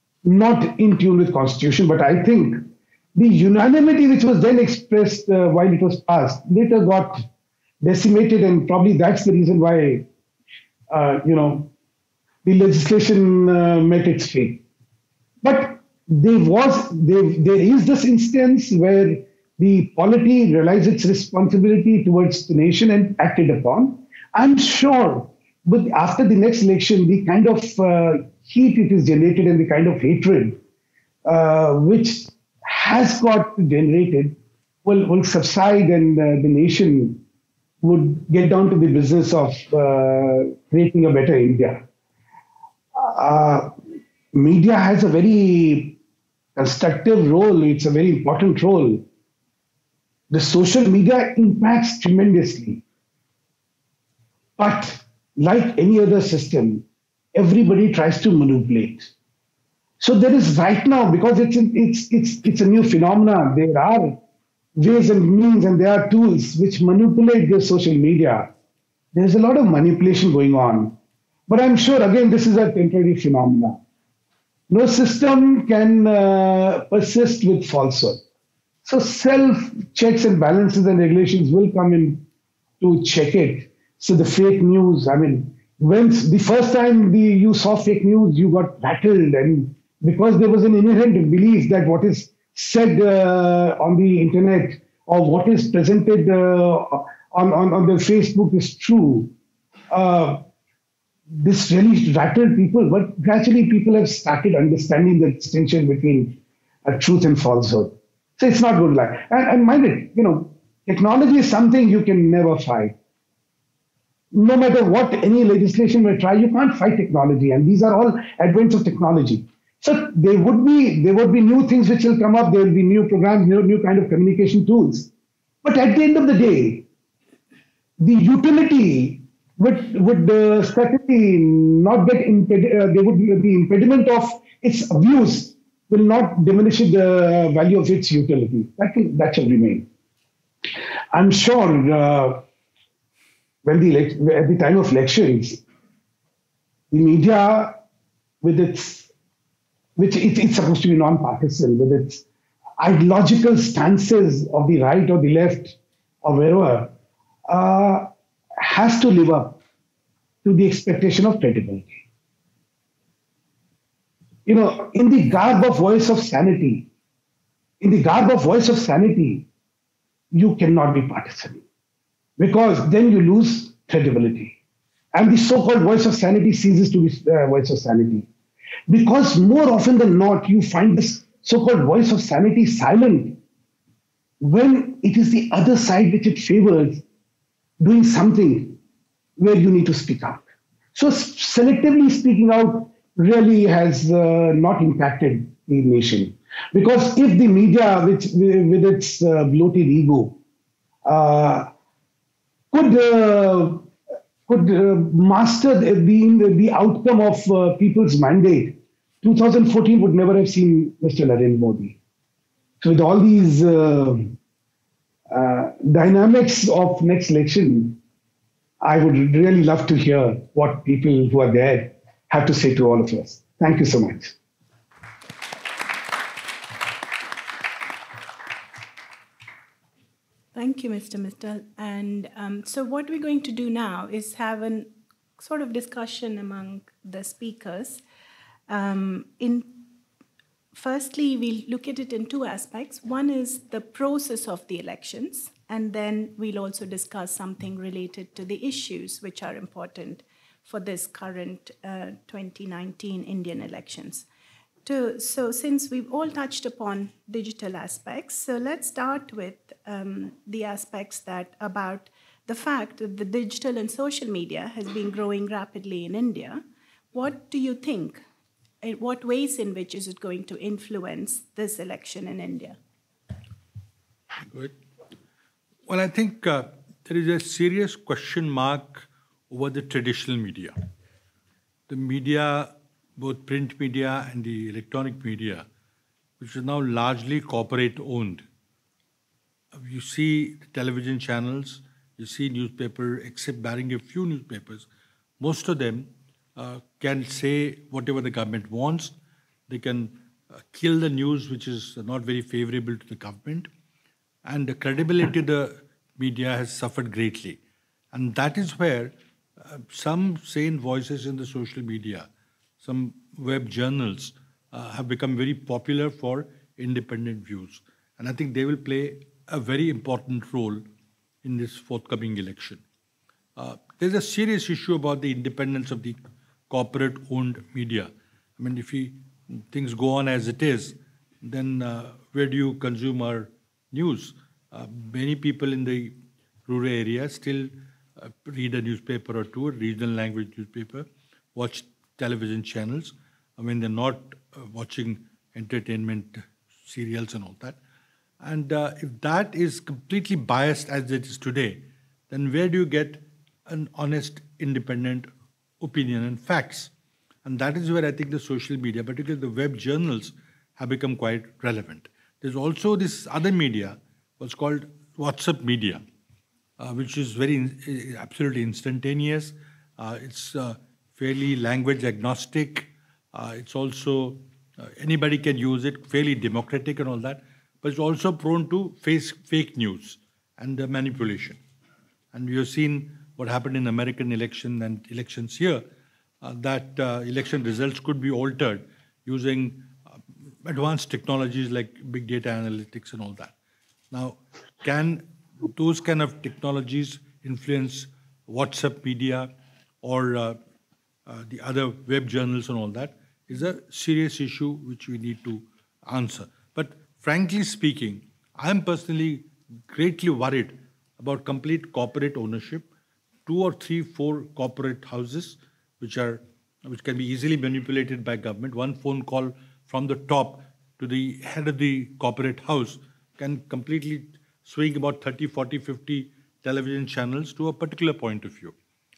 not in tune with Constitution, but I think the unanimity which was then expressed uh, while it was passed later got decimated, and probably that's the reason why, uh, you know, the legislation uh, met its fate. But there was, there, there is this instance where the polity realized its responsibility towards the nation and acted upon. I'm sure, but after the next election, the kind of uh, heat it is generated and the kind of hatred uh, which has got generated will, will subside, and uh, the nation would get down to the business of uh, creating a better India. Uh, media has a very constructive role. It's a very important role. The social media impacts tremendously. But like any other system, everybody tries to manipulate. So there is right now, because it's, it's, it's, it's a new phenomenon, there are ways and means and there are tools which manipulate the social media. There's a lot of manipulation going on. But I'm sure, again, this is a temporary phenomenon. No system can uh, persist with falsehood. So self-checks and balances and regulations will come in to check it. So the fake news, I mean, when the first time the, you saw fake news, you got rattled, and because there was an inherent belief that what is said uh, on the internet or what is presented uh, on, on, on the Facebook is true. Uh, this really rattled people, but gradually people have started understanding the distinction between uh, truth and falsehood. So it's not good lie. And, and mind it, you know, technology is something you can never fight. No matter what any legislation may try, you can't fight technology. And these are all advents of technology. So there would be there would be new things which will come up. There will be new programs, new, new kind of communication tools. But at the end of the day, the utility would would uh, certainly not get imped- uh, they would the impediment of its abuse will not diminish the value of its utility. That will, that shall remain. I'm sure uh, when the elect- at the time of elections, the media, with its which it, it's supposed to be non-partisan, with its ideological stances of the right or the left or wherever, uh, has to live up to the expectation of credibility. You know, in the garb of voice of sanity, in the garb of voice of sanity, you cannot be partisan because then you lose credibility. And the so-called voice of sanity ceases to be uh, voice of sanity. Because more often than not, you find this so-called voice of sanity silent when it is the other side which it favors doing something where you need to speak out. So selectively speaking out really has uh, not impacted the nation. Because if the media, which with its uh, bloated ego, uh, could uh, could uh, master the, the, the outcome of uh, people's mandate, two thousand fourteen would never have seen Mister Narendra Modi. So with all these uh, uh, dynamics of next election, I would really love to hear what people who are there have to say to all of us. Thank you so much. Thank you, Mister Mittal. And um, so what we're going to do now is have a sort of discussion among the speakers. Um, in Firstly, we'll look at it in two aspects. One is the process of the elections, and then we'll also discuss something related to the issues which are important for this current uh, twenty nineteen Indian elections. To, so since we've all touched upon digital aspects, so let's start with um, the aspects that about the fact that the digital and social media has been growing rapidly in India. What do you think? In what ways in which is it going to influence this election in India? Good. Well, I think uh, there is a serious question mark over the traditional media. The media, both print media and the electronic media, which is now largely corporate-owned. You see television channels, you see newspaper, except barring a few newspapers, most of them uh, can say whatever the government wants. They can uh, kill the news which is not very favorable to the government. And the credibility of the media has suffered greatly. And that is where uh, some sane voices in the social media, some web journals uh, have become very popular for independent views. And I think they will play a very important role in this forthcoming election. Uh, there's a serious issue about the independence of the corporate-owned media. I mean, if we, things go on as it is, then uh, where do you consume our news? Uh, many people in the rural areas still uh, read a newspaper or two, a regional language newspaper, watch television channels. I mean, they're not uh, watching entertainment serials and all that. And uh, if that is completely biased as it is today, then where do you get an honest, independent opinion and facts? And that is where I think the social media, particularly the web journals, have become quite relevant. There's also this other media, what's called WhatsApp media, uh, which is very, absolutely instantaneous. Uh, it's uh, fairly language agnostic. Uh, it's also, uh, anybody can use it, fairly democratic and all that. But it's also prone to face fake news and uh, manipulation. And we have seen what happened in American election and elections here, uh, that uh, election results could be altered using uh, advanced technologies like big data analytics and all that. Now, can those kind of technologies influence WhatsApp media or uh, uh, the other web journals and all that is a serious issue which we need to answer. But frankly speaking, I'm personally greatly worried about complete corporate ownership, two or three, four corporate houses, which are which can be easily manipulated by government. One phone call from the top to the head of the corporate house can completely swing about thirty, forty, fifty television channels to a particular point of view.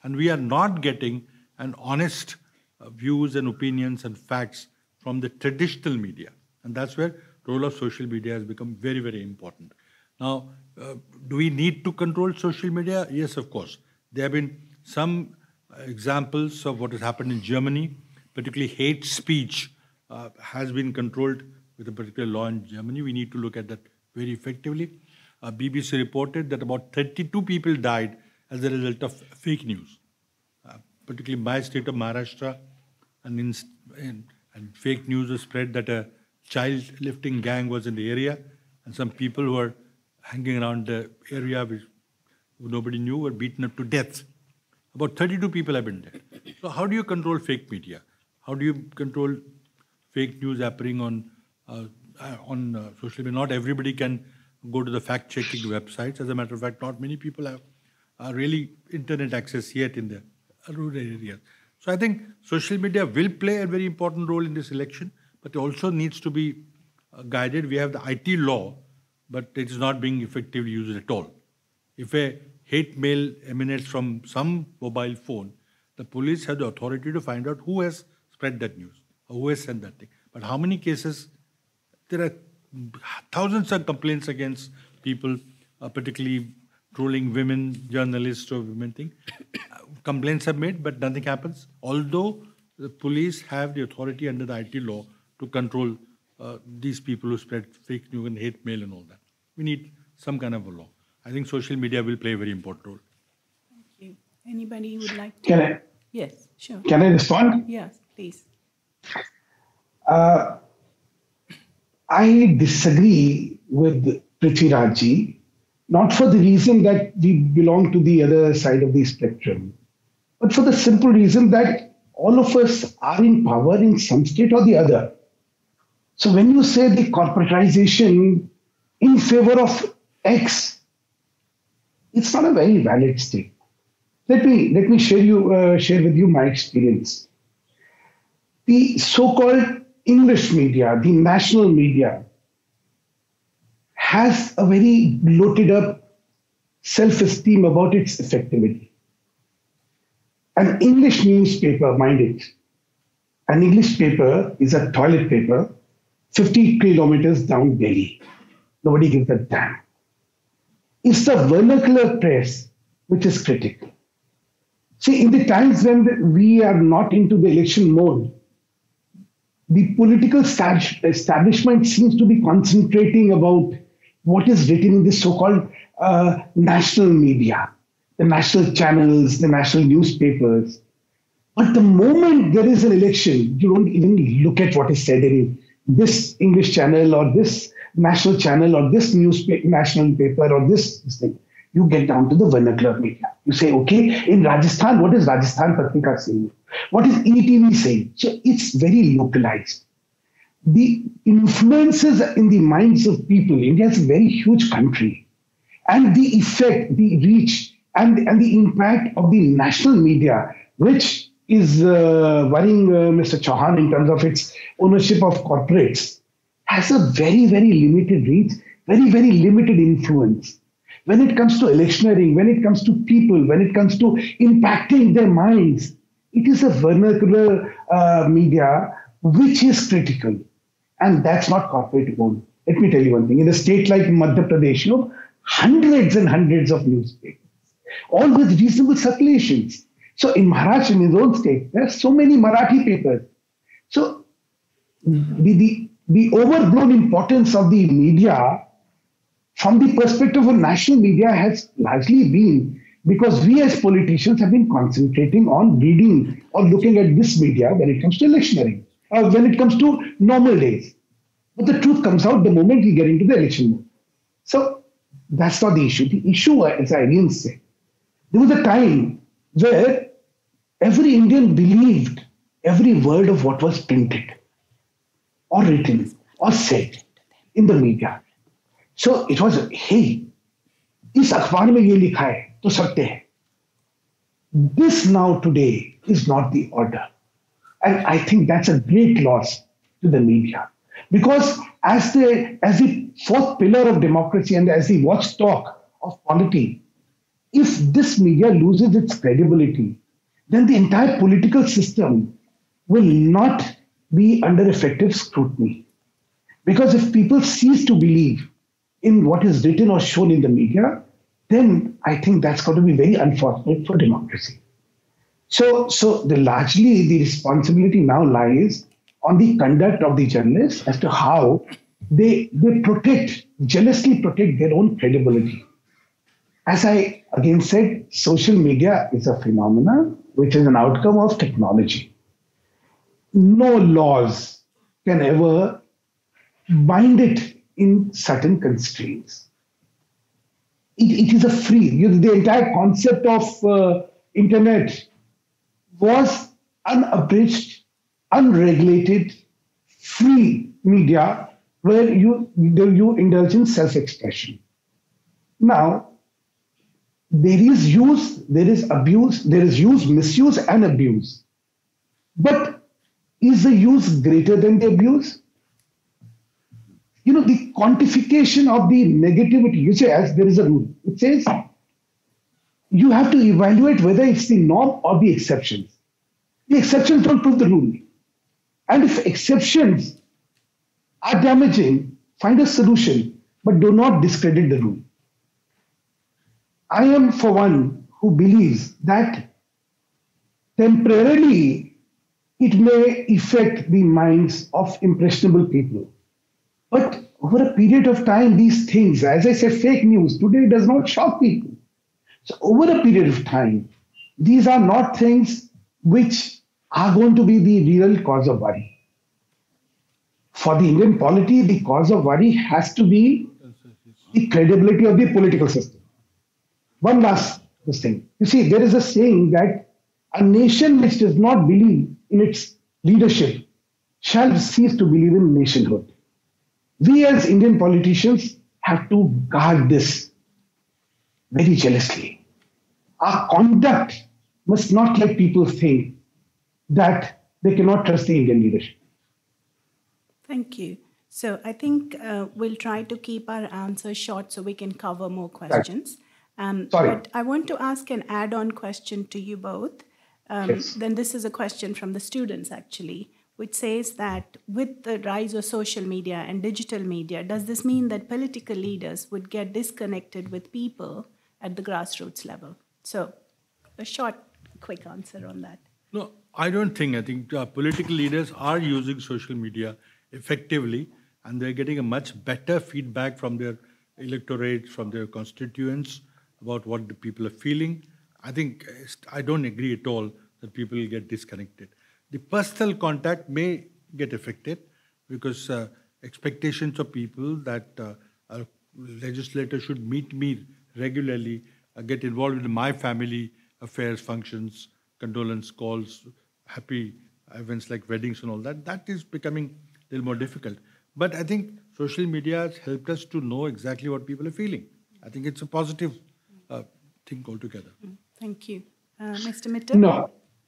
And we are not getting an honest uh, views and opinions and facts from the traditional media. And that's where the role of social media has become very, very important. Now, uh, do we need to control social media? Yes, of course. There have been some examples of what has happened in Germany, particularly hate speech uh, has been controlled with a particular law in Germany. We need to look at that very effectively. Uh, B B C reported that about thirty-two people died as a result of fake news, uh, particularly in my state of Maharashtra, and, in, in, and fake news was spread that a child lifting gang was in the area, and some people who were hanging around the area which nobody knew were beaten up to death. About thirty-two people have been dead. So how do you control fake media? How do you control fake news appearing on uh, on uh, social media? Not everybody can go to the fact-checking websites. As a matter of fact, not many people have uh, really internet access yet in the rural areas. So I think social media will play a very important role in this election, but it also needs to be uh, guided. We have the I T law, but it is not being effectively used at all. If a hate mail emanates from some mobile phone, the police have the authority to find out who has spread that news or who has sent that thing. But how many cases? There are thousands of complaints against people, uh, particularly trolling women, journalists or women thing. Complaints are made, but nothing happens. Although the police have the authority under the I T law to control uh, these people who spread fake news and hate mail and all that. We need some kind of a law. I think social media will play a very important role. Thank you. Anybody would like to? Can I? Yes, sure. Can I respond? Yes, please. Uh, I disagree with Prithviraj ji, not for the reason that we belong to the other side of the spectrum, but for the simple reason that all of us are in power in some state or the other. So when you say the corporatization in favor of X, it's not a very valid statement. Let me let me share you uh, share with you my experience. The so-called English media, the national media, has a very bloated up self-esteem about its effectivity. An English newspaper, mind it, an English paper is a toilet paper fifty kilometers down Delhi. Nobody gives a damn. It's the vernacular press which is critical. See, in the times when we are not into the election mode, the political establishment seems to be concentrating about what is written in the so-called uh, national media, the national channels, the national newspapers. But the moment there is an election, you don't even look at what is said in this English channel or this national channel or this newspaper, national paper or this, this thing. You get down to the vernacular media. You say, okay, in Rajasthan, what is Rajasthan Patrika saying? What is E T V saying? So it's very localized. The influences in the minds of people, India is a very huge country. And the effect, the reach, and, and the impact of the national media, which is uh, worrying uh, Mister Chavan in terms of its ownership of corporates, has a very, very limited reach, very, very limited influence. When it comes to electioneering, when it comes to people, when it comes to impacting their minds, it is a vernacular uh, media which is critical. And that's not corporate owned. Let me tell you one thing. In a state like Madhya Pradesh, you know, hundreds and hundreds of newspapers, all with reasonable circulations. So in Maharashtra, in his own state, there are so many Marathi papers. So the, the, the overblown importance of the media from the perspective of national media has largely been because we as politicians have been concentrating on reading or looking at this media when it comes to electioneering, or when it comes to normal days. But the truth comes out the moment we get into the election mode. So that's not the issue. The issue, as I again say, there was a time where every Indian believed every word of what was printed or written or said in the media. So it was, hey, is अखबार में ये लिखा है तो सत्य है. This now today is not the order. And I think that's a great loss to the media. Because as the, as the fourth pillar of democracy and as the watchdog of polity, if this media loses its credibility, then the entire political system will not be under effective scrutiny. Because if people cease to believe in what is written or shown in the media, then I think that's going to be very unfortunate for democracy. So, so the, largely the responsibility now lies on the conduct of the journalists as to how they, they protect, jealously protect their own credibility. As I again said, social media is a phenomenon which is an outcome of technology. No laws can ever bind it in certain constraints. It, it is a free, you know, the entire concept of uh, internet was unabridged, unregulated, free media where you, you indulge in self-expression. Now, there is use, there is abuse, there is use, misuse, and abuse. But is the use greater than the abuse? You know, the quantification of the negativity, you say, as there is a rule, it says you have to evaluate whether it's the norm or the exceptions. The exceptions don't prove the rule. And if exceptions are damaging, find a solution, but do not discredit the rule. I am, for one, who believes that temporarily it may affect the minds of impressionable people. But over a period of time, these things, as I said, fake news today does not shock people. So over a period of time, these are not things which are going to be the real cause of worry. For the Indian polity, the cause of worry has to be the credibility of the political system. One last thing. You see, there is a saying that a nation which does not believe in its leadership shall cease to believe in nationhood. We as Indian politicians have to guard this very jealously. Our conduct must not let people think that they cannot trust the Indian leadership. Thank you. So I think uh, we'll try to keep our answers short so we can cover more questions. Um, Sorry. But I want to ask an add-on question to you both. Um, Yes. Then this is a question from the students, actually, which says that with the rise of social media and digital media, does this mean that political leaders would get disconnected with people at the grassroots level? So a short, quick answer on that. No, I don't think. I think uh, political leaders are using social media effectively, and they're getting a much better feedback from their electorate, from their constituents about what the people are feeling. I think I don't agree at all that people will get disconnected. The personal contact may get affected because uh, expectations of people that uh, a legislator should meet me regularly, uh, get involved in my family affairs, functions, condolence calls, happy events like weddings and all that, that is becoming a little more difficult. But I think social media has helped us to know exactly what people are feeling. I think it's a positive uh, thing altogether. Thank you. Uh, Mister Mittal? No,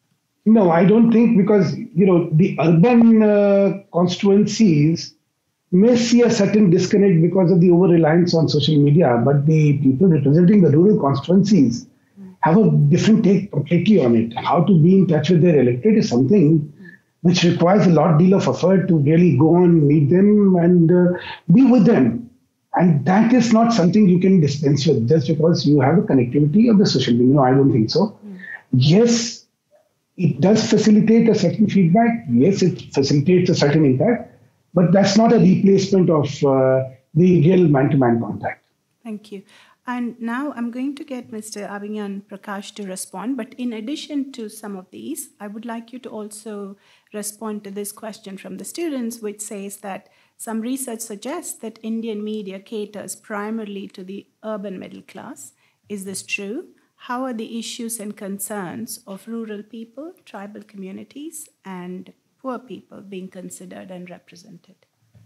no, I don't think, because, you know, the urban uh, constituencies may see a certain disconnect because of the over-reliance on social media, but the people representing the rural constituencies have a different take completely on it. How to be in touch with their electorate is something which requires a lot deal of effort to really go and meet them and uh, be with them. And that is not something you can dispense with just because you have a connectivity of the social media. No, I don't think so. Mm. Yes, it does facilitate a certain feedback. Yes, it facilitates a certain impact, but that's not a replacement of uh, the real man-to-man contact. Thank you. And now I'm going to get Mister Abhigyan Prakash to respond. But in addition to some of these, I would like you to also respond to this question from the students, which says that some research suggests that Indian media caters primarily to the urban middle class. Is this true? How are the issues and concerns of rural people, tribal communities, and poor people being considered and represented?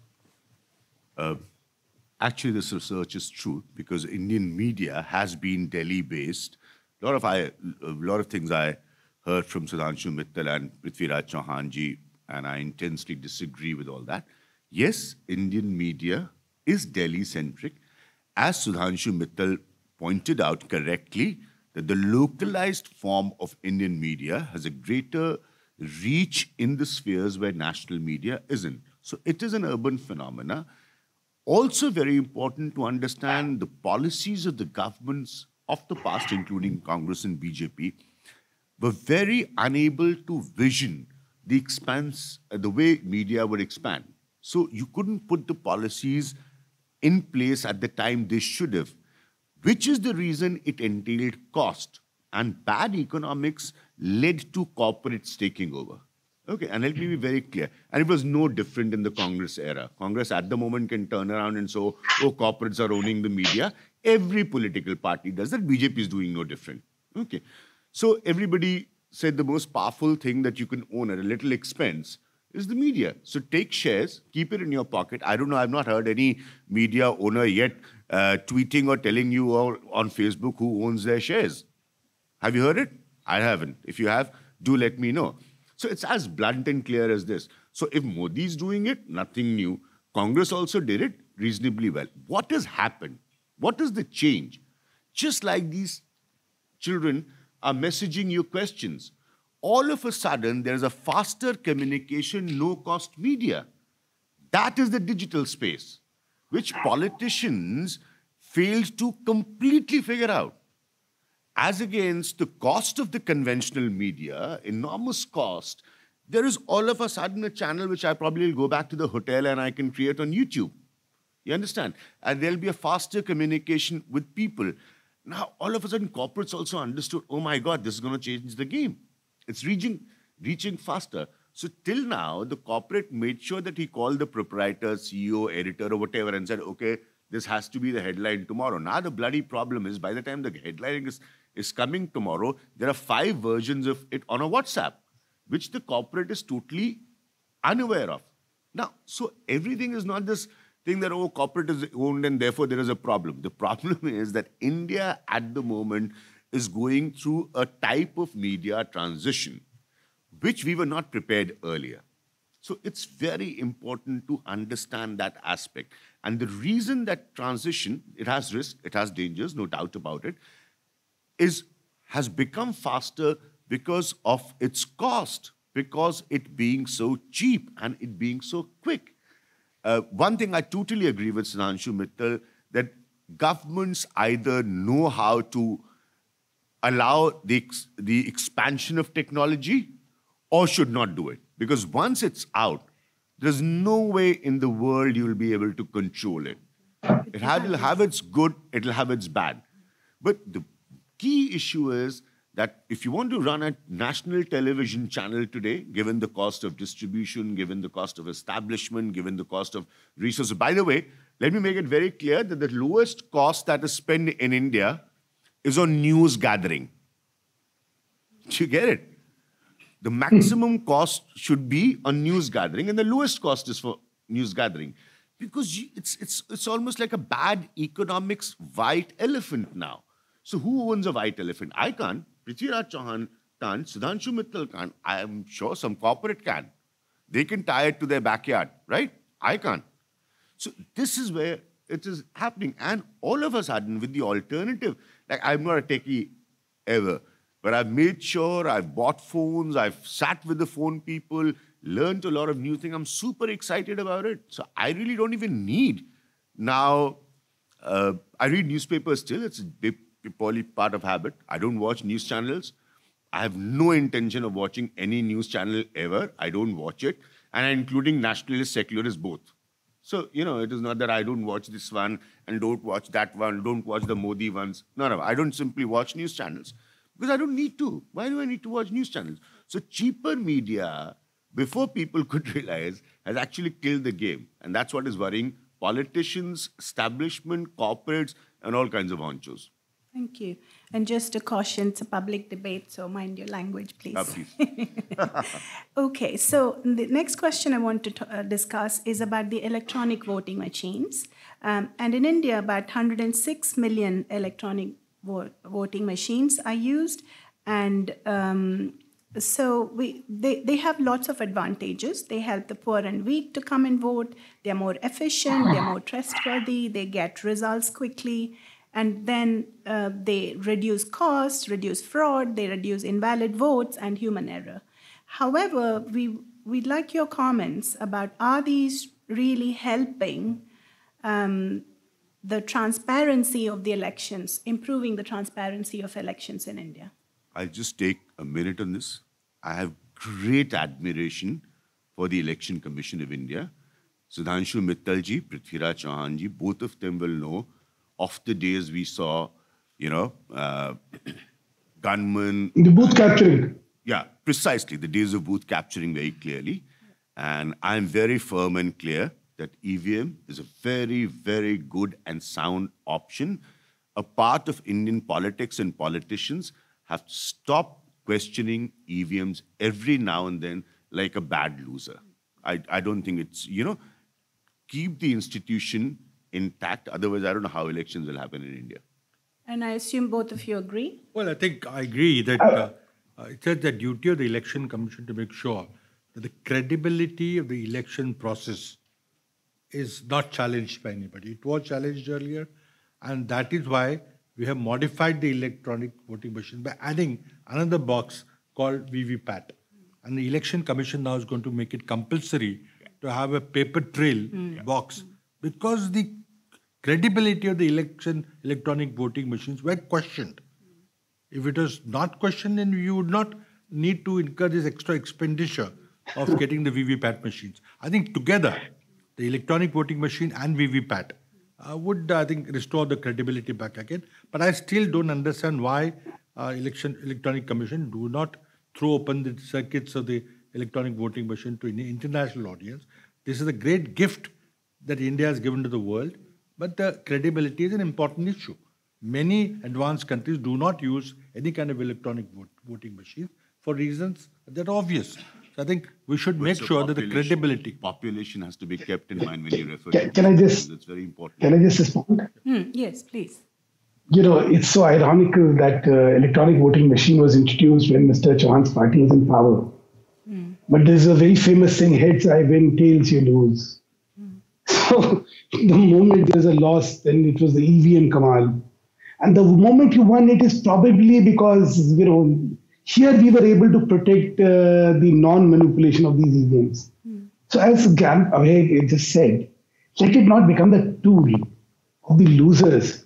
Uh, Actually, this research is true because Indian media has been Delhi-based. A lot of I, a lot of things I heard from Sudhanshu Mittal and Prithviraj Chavan ji, and I intensely disagree with all that. Yes, Indian media is Delhi-centric. As Sudhanshu Mittal pointed out correctly that the localized form of Indian media has a greater reach in the spheres where national media isn't. So it is an urban phenomena. Also very important to understand the policies of the governments of the past, including Congress and B J P, were very unable to vision the expanse, uh, the way media would expand. So you couldn't put the policies in place at the time they should have, which is the reason it entailed cost. And bad economics led to corporates taking over. Okay, and let me be very clear. And it was no different in the Congress era. Congress at the moment can turn around and say, oh, corporates are owning the media. Every political party does that. B J P is doing no different. Okay, so everybody said the most powerful thing that you can own at a little expense is the media. So take shares, keep it in your pocket. I don't know, I've not heard any media owner yet uh, tweeting or telling you or on Facebook who owns their shares. Have you heard it? I haven't. If you have, do let me know. So it's as blunt and clear as this. So if Modi's doing it, nothing new. Congress also did it reasonably well. What has happened? What is the change? Just like these children are messaging you questions, all of a sudden there's a faster communication, no-cost media. That is the digital space, which politicians failed to completely figure out. As against the cost of the conventional media, enormous cost, there is all of a sudden a channel which I probably will go back to the hotel and I can create on YouTube. You understand? And there'll be a faster communication with people. Now, all of a sudden, corporates also understood, oh my God, this is going to change the game. It's reaching, reaching faster. So till now, the corporate made sure that he called the proprietor, C E O, editor, or whatever, and said, okay, this has to be the headline tomorrow. Now the bloody problem is, by the time the headline is, is coming tomorrow, there are five versions of it on a WhatsApp, which the corporate is totally unaware of. Now, so everything is not this thing that, oh, corporate is owned and therefore there is a problem. The problem is that India at the moment is going through a type of media transition, which we were not prepared earlier. So it's very important to understand that aspect. And the reason that transition, it has risk, it has dangers, no doubt about it, is has become faster because of its cost, because it being so cheap and it being so quick. Uh, one thing I totally agree with Sudhanshu Mittal, that governments either know how to allow the, ex the expansion of technology or should not do it. Because once it's out, there's no way in the world you will be able to control it. It will have its good, it will have its bad. But the key issue is that if you want to run a national television channel today, given the cost of distribution, given the cost of establishment, given the cost of resources. By the way, let me make it very clear that the lowest cost that is spent in India is on news gathering. Do you get it? The maximum cost should be on news gathering, and the lowest cost is for news gathering. Because it's, it's, it's almost like a bad economics white elephant now. So who owns a white elephant? I can't. Prithviraj Chavan can't. Sudhanshu Mittal can't. I am sure some corporate can. They can tie it to their backyard, right? I can't. So this is where it is happening. And all of a sudden, with the alternative, like I'm not a techie ever, but I've made sure I've bought phones, I've sat with the phone people, learned a lot of new things. I'm super excited about it. So I really don't even need now. Uh, I read newspapers still. It's a probably part of habit. I don't watch news channels. I have no intention of watching any news channel ever. I don't watch it. And including nationalist, secularist, both. So, you know, it is not that I don't watch this one and don't watch that one, don't watch the Modi ones. No, no, I don't simply watch news channels because I don't need to. Why do I need to watch news channels? So cheaper media, before people could realize, has actually killed the game. And that's what is worrying politicians, establishment, corporates, and all kinds of honchos. Thank you. And just a caution, it's a public debate, so mind your language, please. Ah, please. Okay, so the next question I want to uh, discuss is about the electronic voting machines. Um, and in India, about one hundred six million electronic vo voting machines are used. And um, so we, they, they have lots of advantages. They help the poor and weak to come and vote. They're more efficient, they're more trustworthy, they get results quickly. And then uh, they reduce costs, reduce fraud, they reduce invalid votes and human error. However, we, we'd like your comments about, are these really helping um, the transparency of the elections, improving the transparency of elections in India? I'll just take a minute on this. I have great admiration for the Election Commission of India. Sudhanshu Mittal ji, Prithviraj Chavan ji, both of them will know of the days we saw, you know, uh, gunmen. The booth capturing. Yeah, precisely, the days of booth capturing very clearly. And I'm very firm and clear that E V M is a very, very good and sound option. A part of Indian politics and politicians have to stop questioning E V Ms every now and then like a bad loser. I, I don't think it's, you know, keep the institution intact. Otherwise, I don't know how elections will happen in India. And I assume both of you agree? Well, I think I agree that uh, uh, it's the duty of the Election Commission to make sure that the credibility of the election process is not challenged by anybody. It was challenged earlier, and that is why we have modified the electronic voting machine by adding another box called V V P A T. And the Election Commission now is going to make it compulsory to have a paper trail mm. box, because the credibility of the election electronic voting machines were questioned. If it was not questioned, then you would not need to incur this extra expenditure of getting the V V P A T machines. I think together, the electronic voting machine and V V P A T uh, would, I think, restore the credibility back again. But I still don't understand why uh, election electronic commission do not throw open the circuits of the electronic voting machine to an international audience. This is a great gift that India has given to the world, but the credibility is an important issue. Many advanced countries do not use any kind of electronic vote, voting machine for reasons that are obvious. So I think we should make sure that the credibility... Population has to be kept in mind when you refer can, to Can I just... That's very important. Can I just respond? Hmm, yes, please. You know, it's so ironical that uh, electronic voting machine was introduced when Mister Chavan's party was in power. Mm. But there's a very famous saying, heads I win, tails you lose. Mm. So the moment there's a loss, then it was the E V M Kamal. And the moment you won, it is probably because, you know, here we were able to protect uh, the non-manipulation of these E V Ms. Mm. So as Gam Abhay just said, let it not become the tool of the losers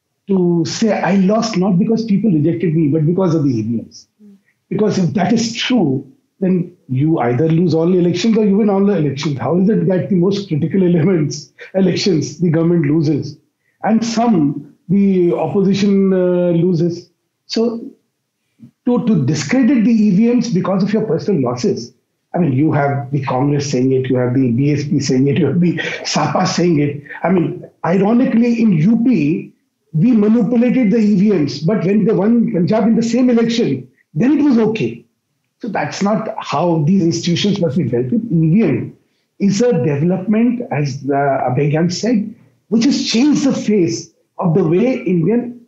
to say, I lost not because people rejected me, but because of the E V Ms. Mm. Because if that is true, then you either lose all the elections or you win all the elections. How is it that the most critical elements, elections, the government loses, and some, the opposition uh, loses? So to, to discredit the E V Ms because of your personal losses, I mean, you have the Congress saying it, you have the B S P saying it, you have the S A P A saying it. I mean, ironically, in U P, we manipulated the E V Ms, but when they won Punjab in the same election, then it was okay. So that's not how these institutions must be dealt with. E V M is a development, as the Abhigyan said, which has changed the face of the way Indian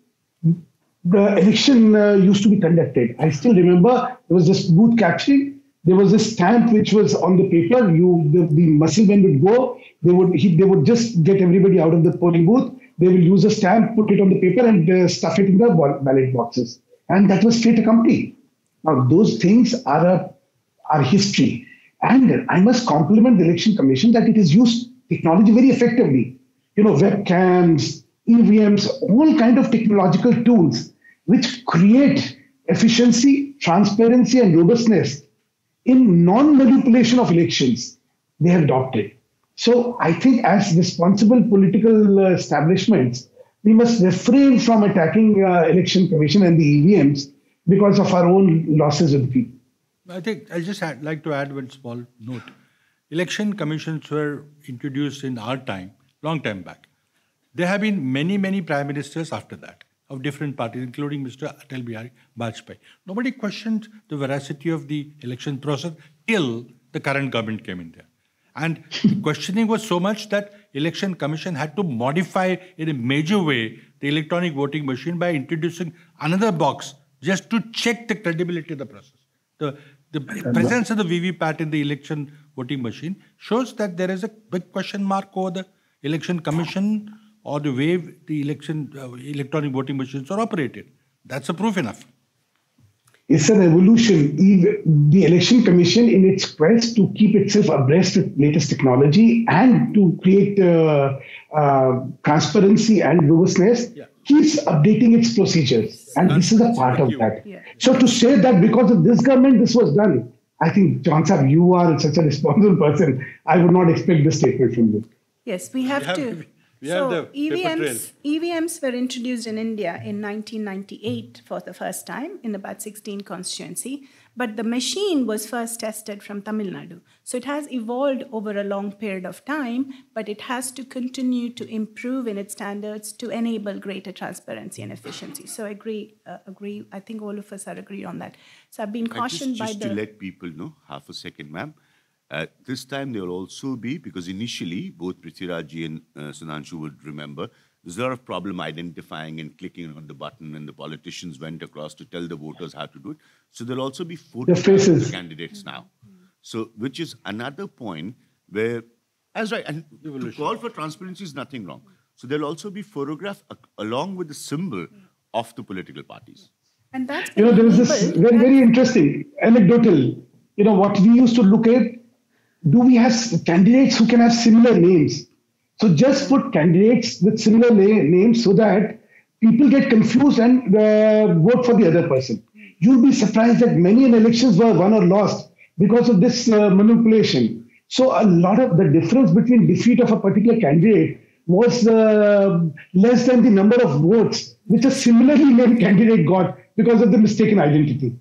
the election uh, used to be conducted. I still remember there was this booth capturing. There was a stamp which was on the paper. You, the, the musclemen would go. They would he, they would just get everybody out of the polling booth. They will use a stamp, put it on the paper, and uh, stuff it in the ballot boxes. And that was fait accompli. Now, those things are a, are history. And I must compliment the Election Commission that it has used technology very effectively. You know, webcams, E V Ms, all kind of technological tools which create efficiency, transparency, and robustness in non-manipulation of elections they have adopted. So I think as responsible political uh, establishments, we must refrain from attacking uh, Election Commission and the E V Ms because of our own losses with the people. I think I just had, like to add one small note. Election commissions were introduced in our time, long time back. There have been many, many prime ministers after that of different parties, including Mister Atal Bihari Vajpayee. Nobody questioned the veracity of the election process till the current government came in there. And the questioning was so much that Election Commission had to modify in a major way the electronic voting machine by introducing another box just to check the credibility of the process. The, the presence of the V V P A T in the election voting machine shows that there is a big question mark over the Election Commission or the way the election, uh, electronic voting machines are operated. That's a proof enough. It's an evolution. The Election Commission, in its quest to keep itself abreast with latest technology and to create uh, uh, transparency and robustness, yeah. keeps updating its procedures. And That's this is a part of you. that. Yeah. So to say that because of this government, this was done, I think, John Saab, you are such a responsible person. I would not expect this statement from you. Yes, we have, we have to. We so have the E V Ms, E V Ms were introduced in India in nineteen ninety-eight for the first time in about sixteen constituency, but the machine was first tested from Tamil Nadu. So it has evolved over a long period of time, but it has to continue to improve in its standards to enable greater transparency and efficiency. So I agree, uh, agree. I think all of us are agreed on that. So I've been cautioned just, by just the... Just to let people know, half a second, ma'am. Uh, this time there will also be, because initially both Prithviraj and uh, Sudhanshu would remember, there's a lot of problem identifying and clicking on the button, and the politicians went across to tell the voters how to do it. So there'll also be photos of the candidates now. So, which is another point where, as right, and to call for transparency is nothing wrong. So there'll also be photograph along with the symbol of the political parties. And that's you know, there is this very, very interesting anecdotal, you know, what we used to look at. Do we have candidates who can have similar names? So just put candidates with similar names so that people get confused and uh, vote for the other person. You'll be surprised that many elections were won or lost because of this uh, manipulation. So a lot of the difference between defeat of a particular candidate was uh, less than the number of votes which a similarly named candidate got because of the mistaken identity.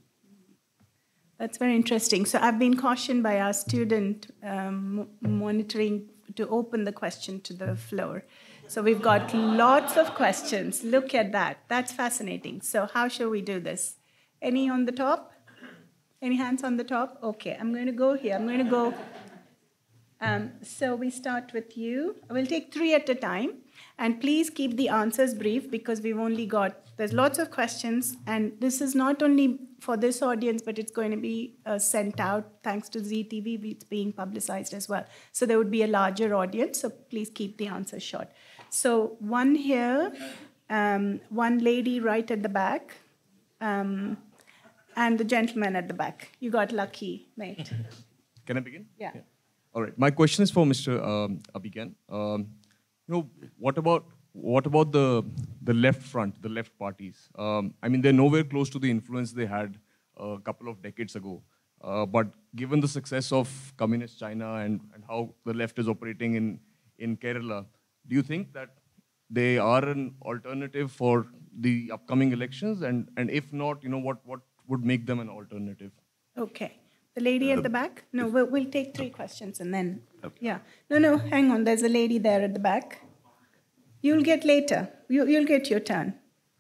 That's very interesting. So I've been cautioned by our student um, monitoring to open the question to the floor. So we've got lots of questions. Look at that. That's fascinating. So how shall we do this? Any on the top? Any hands on the top? Okay, I'm going to go here. I'm going to go. Um, so we start with you. We'll take three at a time. And please keep the answers brief because we've only got, there's lots of questions. And this is not only for this audience, but it's going to be uh, sent out thanks to Z T V. It's being publicized as well. So there would be a larger audience. So please keep the answers short. So one here, um, one lady right at the back, um, and the gentleman at the back. You got lucky, mate. Can I begin? Yeah. yeah. All right. My question is for Mister Um, Abhigyan. Um, you know, what about what about the the left front, the left parties? Um, I mean, they're nowhere close to the influence they had a couple of decades ago. Uh, but given the success of communist China and, and how the left is operating in, in Kerala, do you think that they are an alternative for the upcoming elections? And, and if not, you know, what, what would make them an alternative? Okay. The lady at the back? No, we'll, we'll take three questions and then, yeah. No, no, hang on. There's a lady there at the back. You'll get later. You, you'll get your turn.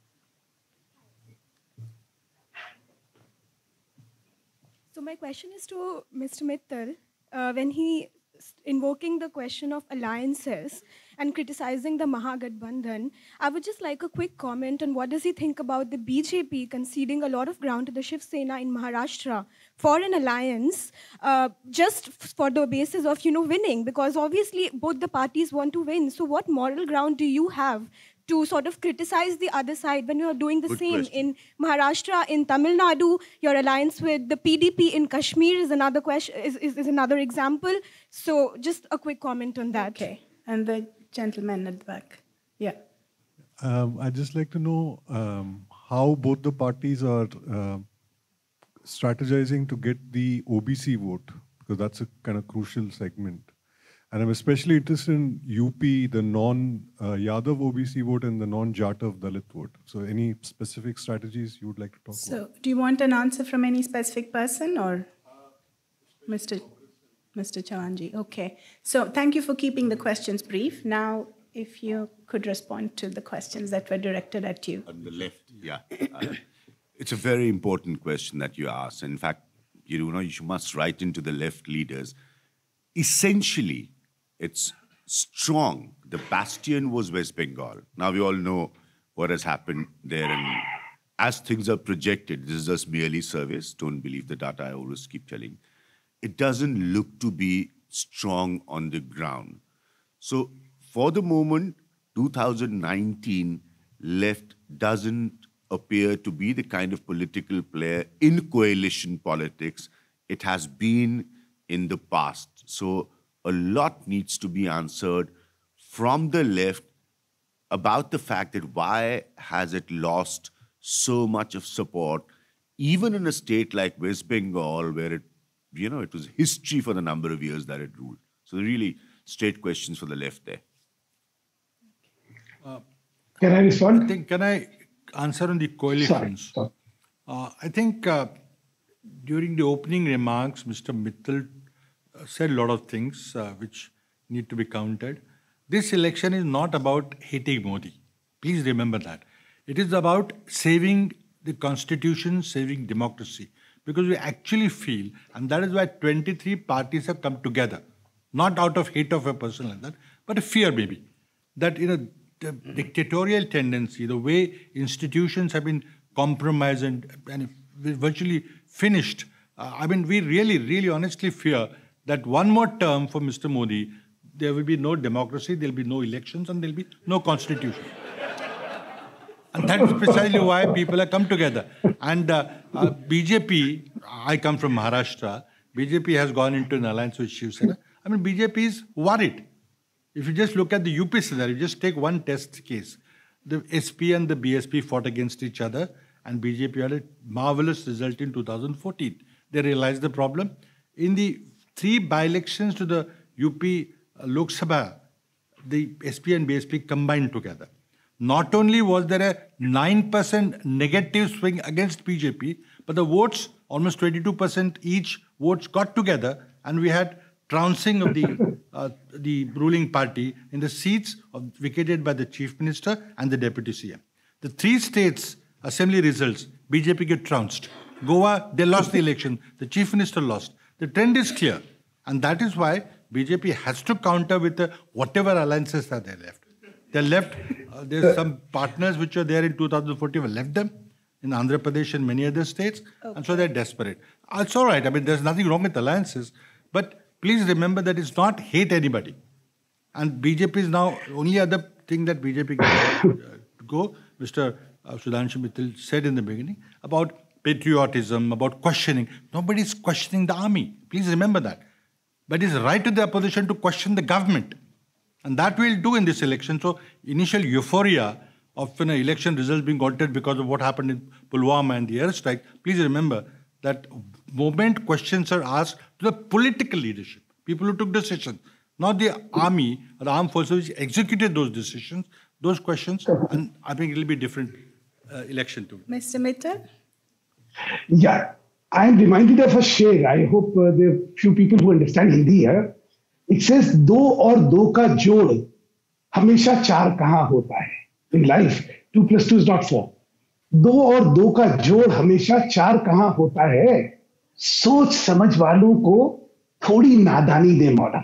So my question is to Mister Mittal. Uh, when he invoking the question of alliances and criticizing the Mahagathbandhan, I would just like a quick comment on what does he think about the B J P conceding a lot of ground to the Shiv Sena in Maharashtra for an alliance, uh, just for the basis of, you know, winning, because obviously both the parties want to win. So what moral ground do you have to sort of criticize the other side when you are doing the Good same question. In Maharashtra, in Tamil Nadu? Your alliance with the P D P in Kashmir is another question, is, is, is another example. So just a quick comment on that. Okay, and the gentleman at the back. Yeah. Um, I'd just like to know um, how both the parties are uh, strategizing to get the O B C vote, because that's a kind of crucial segment. And I'm especially interested in U P, the non-Yadav uh, O B C vote and the non-Jatav Dalit vote. So any specific strategies you would like to talk so about? So do you want an answer from any specific person or Mister Mister Chavanji? Okay. So thank you for keeping the questions brief. Now, if you could respond to the questions that were directed at you. On the left, yeah. uh, it's a very important question that you asked. In fact, you know, you must write into the left leaders. Essentially, it's strong. The bastion was West Bengal. Now we all know what has happened there. And as things are projected, this is just merely surveys. Don't believe the data, I always keep telling. It doesn't look to be strong on the ground. So for the moment, two thousand nineteen left doesn't appear to be the kind of political player in coalition politics it has been in the past. So a lot needs to be answered from the left about the fact that why has it lost so much of support, even in a state like West Bengal, where it, you know, it was history for the number of years that it ruled. So really straight questions for the left there. Uh, can I respond? I think, can I answer on the coalitions? Sorry, sorry. Uh, I think uh, during the opening remarks, Mister Mittal uh, said a lot of things uh, which need to be countered. This election is not about hating Modi. Please remember that. It is about saving the constitution, saving democracy. Because we actually feel, and that is why twenty-three parties have come together, not out of hate of a person like that, but a fear maybe, that you know, the dictatorial tendency, the way institutions have been compromised and, and virtually finished. Uh, I mean, we really, really honestly fear that one more term for Mister Modi, there will be no democracy, there will be no elections, and there will be no constitution. And that is precisely why people have come together. And uh, uh, B J P, I come from Maharashtra, B J P has gone into an alliance with Shiv Sena. I mean, B J P is worried. If you just look at the U P scenario, just take one test case. The S P and the B S P fought against each other, and B J P had a marvelous result in two thousand fourteen. They realized the problem. In the three by-elections to the U P uh, Lok Sabha, the S P and B S P combined together. Not only was there a nine percent negative swing against B J P, but the votes, almost twenty-two percent each votes got together, and we had trouncing of the uh, the ruling party in the seats of, vacated by the Chief Minister and the Deputy C M. The three states assembly results, B J P get trounced. Goa, they lost the election. The Chief Minister lost. The trend is clear. And that is why B J P has to counter with the, whatever alliances that they left. They left, uh, there's some partners which were there in two thousand fourteen, have left them in Andhra Pradesh and many other states. Okay. And so they're desperate. It's all right. I mean, there's nothing wrong with alliances. But please remember that it's not hate anybody. And B J P is now, only other thing that B J P can uh, go, Mister Uh, Sudhanshu Mittal said in the beginning, about patriotism, about questioning. Nobody is questioning the army. Please remember that. But it's right to the opposition to question the government. And that we'll do in this election. So initial euphoria of you know, election results being altered because of what happened in Pulwama and the airstrike, please remember that moment questions are asked to the political leadership, people who took decisions, not the army or the armed forces which executed those decisions, those questions, and I think it'll be different uh, election too. Mister Mittal? Yeah, I'm reminded of a sher. I hope uh, there are few people who understand Hindi here. It says, do or do ka jod, hamesha char kahan hota hai. In life, two plus two is not four. Do or do ka jod, hamesha char kahan hota hai. Soch samajh walon ko thodi nadani de mauda.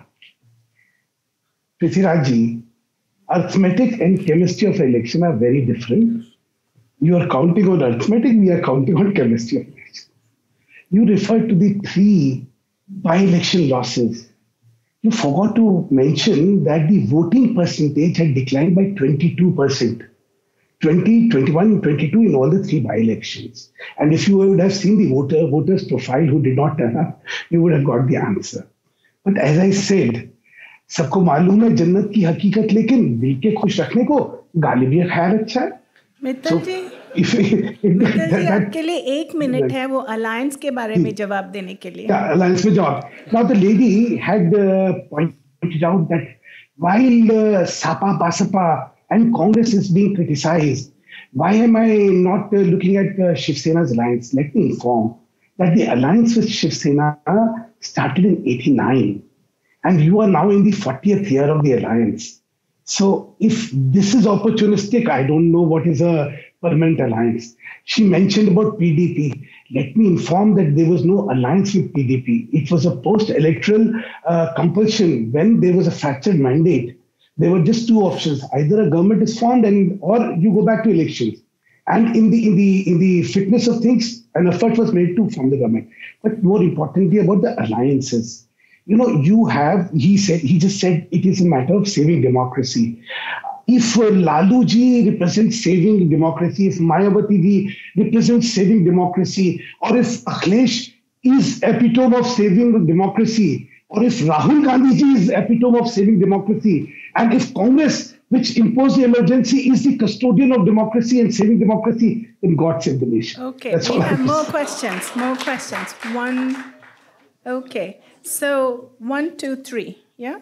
Prithviraj ji, arithmetic and chemistry of election are very different. You are counting on arithmetic, we are counting on chemistry of election. You referred to the three by-election losses. You forgot to mention that the voting percentage had declined by twenty-two percent. twenty, twenty-one, twenty-two in all the three by-elections. And if you would have seen the voter voters profile who did not turn up, you would have got the answer. But as I said, सबको मालूम है जन्नत की हकीकत, लेकिन दिल के खुश रखने को गाली भी ख्याल अच्छा है. मित्तल जी, मित्तल जी आपके लिए एक मिनट है वो अलायंस के बारे में जवाब देने के लिए. अलायंस में जवाब. Now the lady had uh, pointed out that while uh, Sapa, Basapa and Congress is being criticized, why am I not uh, looking at uh, Shiv Sena's alliance? Let me inform that the alliance with Shiv Sena started in eighty-nine. And you are now in the fortieth year of the alliance. So if this is opportunistic, I don't know what is a permanent alliance. She mentioned about P D P. Let me inform that there was no alliance with P D P. It was a post-electoral uh, compulsion when there was a fractured mandate. There were just two options. Either a government is formed and or you go back to elections. And in the, in the, in the fitness of things, an effort was made to form the government. But more importantly about the alliances. You know, you have, he said, he just said it is a matter of saving democracy. if uh, Laluji represents saving democracy, if Mayawati ji represents saving democracy, or if Akhilesh is epitome of saving democracy, or if Rahul Gandhi ji is epitome of saving democracy, and if Congress, which imposed the emergency, is the custodian of democracy and saving democracy, then God save the nation. Okay, That's we all have I more questions, more questions. One, okay. So, one, two, three, yeah?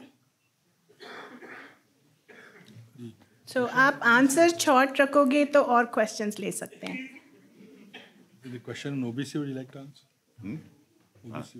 So, आप answer short रखोगे तो और questions ले सकते हैं. The question on O B C, would you like to answer? Hmm? O B C.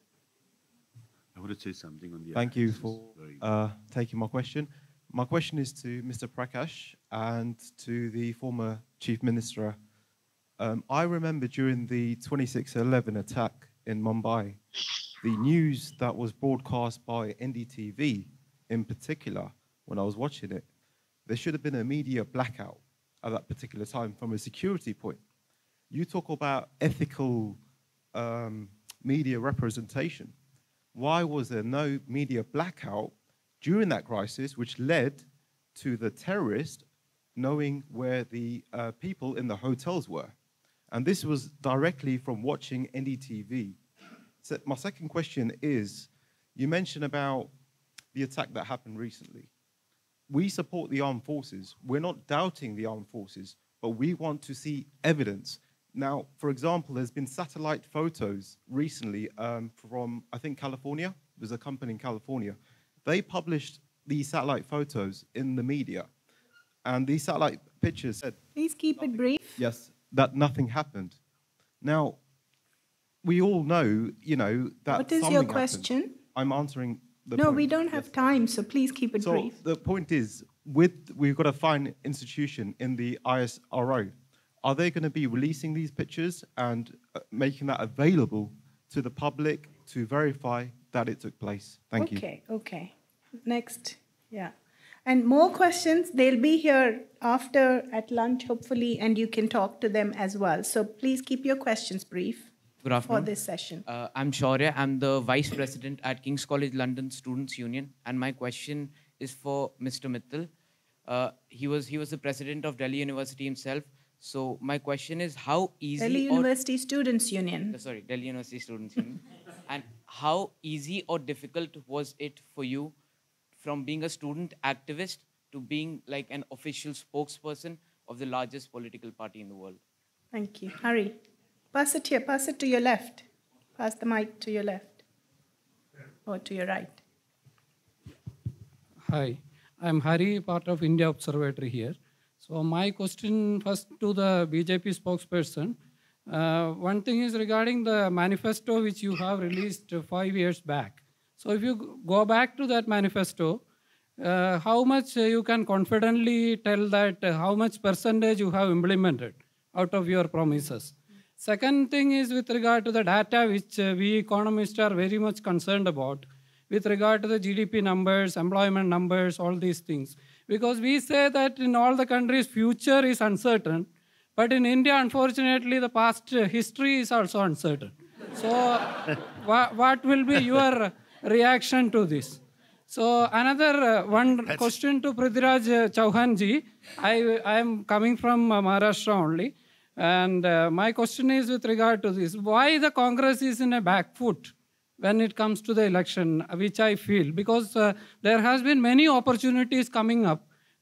I want to say something on the. Thank you for uh, taking my question. My question is to Mister Prakash and to the former Chief Minister. Um, I remember during the twenty-six eleven attack in Mumbai, the news that was broadcast by N D T V in particular, when I was watching it, there should have been a media blackout at that particular time from a security point. You talk about ethical um, media representation. Why was there no media blackout during that crisis, which led to the terrorist knowing where the uh, people in the hotels were? And this was directly from watching N D T V. So my second question is, you mentioned about the attack that happened recently. We support the armed forces. We're not doubting the armed forces, but we want to see evidence. Now, for example, there's been satellite photos recently um, from, I think, California. There's a company in California. They published these satellite photos in the media. And these satellite pictures said... Please keep it brief. Yes, that nothing happened. Now, we all know, you know, that What is something your happened. question? I'm answering the No, point. we don't have Yes. time, so please keep it So brief. the point is, with we've got a fine institution in the I S R O. Are they going to be releasing these pictures and uh, making that available to the public to verify that it took place? Thank you. Okay, okay. Next, yeah. And more questions, they'll be here after at lunch, hopefully, and you can talk to them as well. So please keep your questions brief Good afternoon. for this session. Uh, I'm Shaurya. I'm the Vice President at King's College London Students' Union. And my question is for Mister Mittal. Uh, he was he was the president of Delhi University himself. So my question is, how easy... Delhi or, University Students' Union. uh, sorry, Delhi University Students' Union. And how easy or difficult was it for you from being a student activist to being like an official spokesperson of the largest political party in the world? Thank you. Hari, pass it here. Pass it to your left. Pass the mic to your left. Or to your right. Hi, I'm Hari, part of India Observatory here. So my question first to the B J P spokesperson. Uh, one thing is regarding the manifesto which you have released five years back. So if you go back to that manifesto, uh, how much uh, you can confidently tell that uh, how much percentage you have implemented out of your promises? Second thing is with regard to the data which uh, we economists are very much concerned about with regard to the G D P numbers, employment numbers, all these things. Because we say that in all the countries, future is uncertain, but in India, unfortunately, the past uh, history is also uncertain. So wha what will be your reaction to this? So another uh, one That's question to Prithviraj uh, Chavan ji. I, I am coming from uh, Maharashtra only. And uh, my question is with regard to this. Why the Congress is in a back foot when it comes to the election, which I feel? Because uh, there has been many opportunities coming up.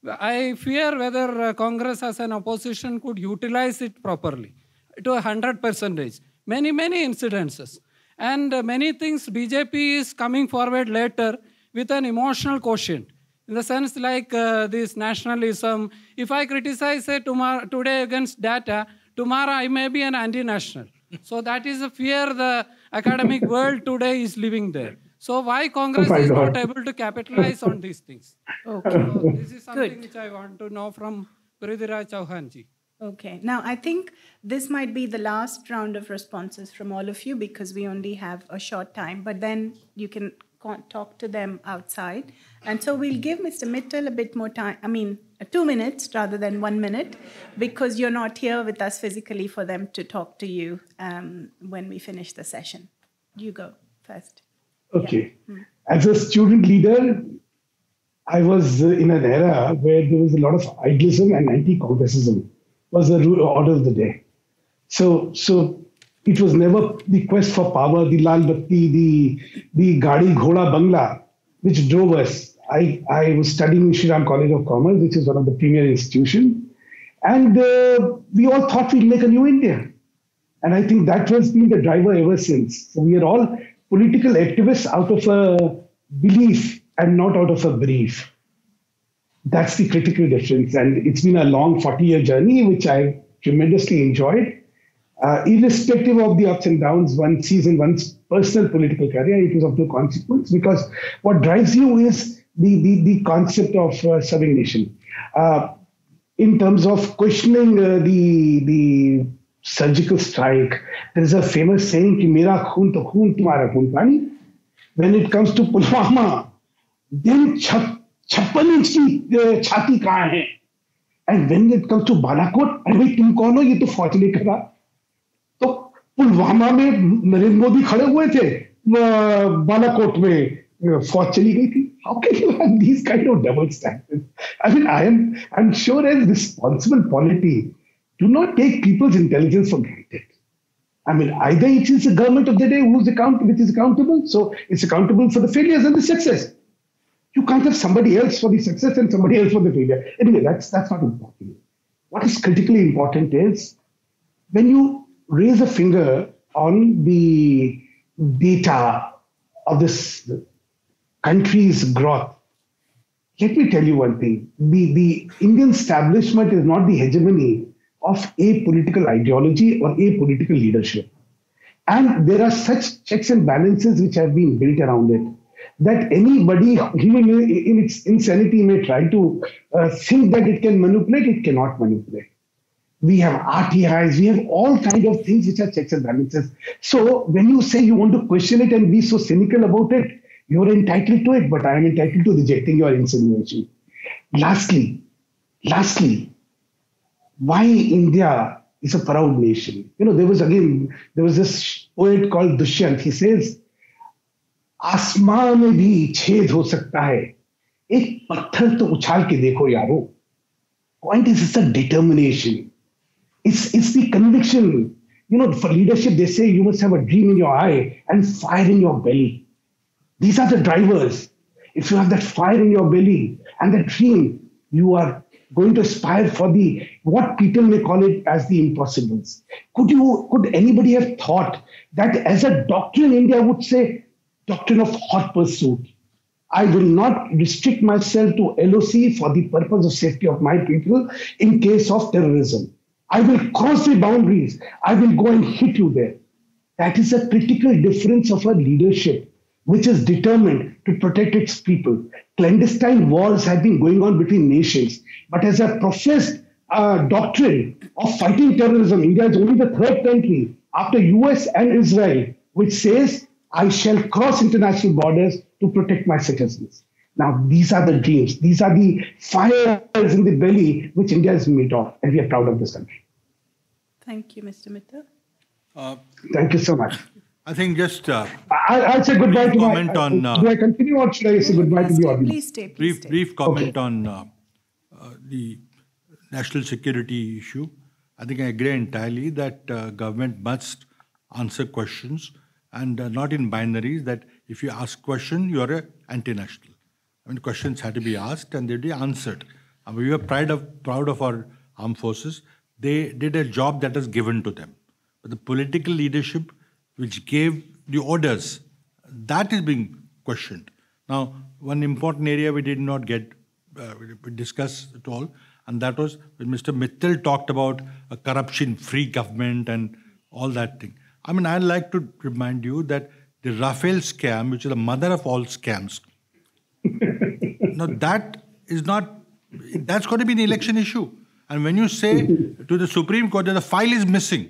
I fear whether uh, Congress as an opposition could utilize it properly to a hundred percentage. Many, many incidences. And uh, many things B J P is coming forward later with an emotional quotient. In the sense like uh, this nationalism. If I criticize say, tomorrow, today against data, tomorrow I may be an anti-national. So that is a fear the academic world today is living there. So why Congress oh is God. not able to capitalize on these things? Okay. So this is something Good. which I want to know from Prithviraj Chavan ji. Okay. Now, I think this might be the last round of responses from all of you because we only have a short time, but then you can talk to them outside. And so we'll give Mister Mittal a bit more time, I mean, two minutes rather than one minute, because you're not here with us physically for them to talk to you um, when we finish the session. You go first. Okay. Yeah. Hmm. As a student leader, I was in an era where there was a lot of idealism and anti-Congressism was the order of the day. So, so it was never the quest for power, the lal batti, the the gadi ghoda bangla, which drove us. I, I was studying in Shri Ram College of Commerce, which is one of the premier institutions, and uh, we all thought we'd make a new India. And I think that has been the driver ever since. So we are all political activists out of a belief and not out of a brief. That's the critical difference. And it's been a long forty-year journey, which I tremendously enjoyed. Uh, irrespective of the ups and downs one sees in one's personal political career, it was of no consequence, because what drives you is the, the, the concept of uh, serving nation. Uh, in terms of questioning uh, the, the surgical strike, there is a famous saying, ki mera khoon to khoon, tumhara khoon pani. When it comes to Pulwama, then छप्पन inch की छाती कहाँ है? And when it comes to Balakot, अरे भाई तुम कौन हो? ये तो फौज ने करा. तो पुलवामा में नरेंद्र मोदी खड़े हुए थे, बालाकोट में फौज चली गई थी. How can you have these kind of double standards? I mean, I am, I'm sure as responsible polity, do not take people's intelligence for granted. I mean, either it is the government of the day who's account, which is accountable, so it's accountable for the failures and the success. You can't have somebody else for the success and somebody else for the failure. Anyway, that's that's not important. What is critically important is when you raise a finger on the data of this country's growth. Let me tell you one thing. The, the Indian establishment is not the hegemony of a political ideology or a political leadership. And there are such checks and balances which have been built around it, that anybody, even in its insanity, may try to uh, think that it can manipulate, it cannot manipulate. We have R T Is, we have all kinds of things which are checks and balances. So when you say you want to question it and be so cynical about it, you're entitled to it, but I am entitled to rejecting your insinuation. Lastly, lastly, why India is a proud nation? You know, there was again, there was this poet called Dushyant. He says, आसमान में भी छेद हो सकता है, एक पत्थर तो उछाल के देखो यारो. Point is, it's a determination. It's, it's the conviction. You know, for leadership, they say you must have a dream in your eye and fire in your belly. These are the drivers. If you have that fire in your belly and that dream, you are going to aspire for the, what people may call it as the impossibles. Could you, could anybody have thought that as a doctrine, India would say, doctrine of hot pursuit? I will not restrict myself to L O C for the purpose of safety of my people in case of terrorism. I will cross the boundaries. I will go and hit you there. That is a critical difference of a leadership which is determined to protect its people. Clandestine wars have been going on between nations, but as a professed uh, doctrine of fighting terrorism, India is only the third country after U S and Israel which says, I shall cross international borders to protect my citizens. Now, these are the dreams. These are the fires in the belly which India is made of, and we are proud of this country. Thank you, Mister Mittal. Uh, Thank you so much. I think just uh, I, I'll say goodbye to comment my, on. Uh, do I continue or should I say goodbye to the audience? Please stay. Please brief, stay. brief comment Okay. on uh, uh, the national security issue. I think I agree entirely that uh, government must answer questions and uh, not in binaries, that if you ask question, you're an anti-national. I mean, questions had to be asked and they'd be answered. I mean, we are proud of, proud of our armed forces. They did a job that was given to them. But the political leadership which gave the orders, that is being questioned. Now, one important area we did not get uh, we discuss at all, and that was when Mister Mittal talked about a corruption-free government and all that thing. I mean, I'd like to remind you that the Rafale scam, which is the mother of all scams, now that is not, that's going to be an election issue. And when you say to the Supreme Court that the file is missing,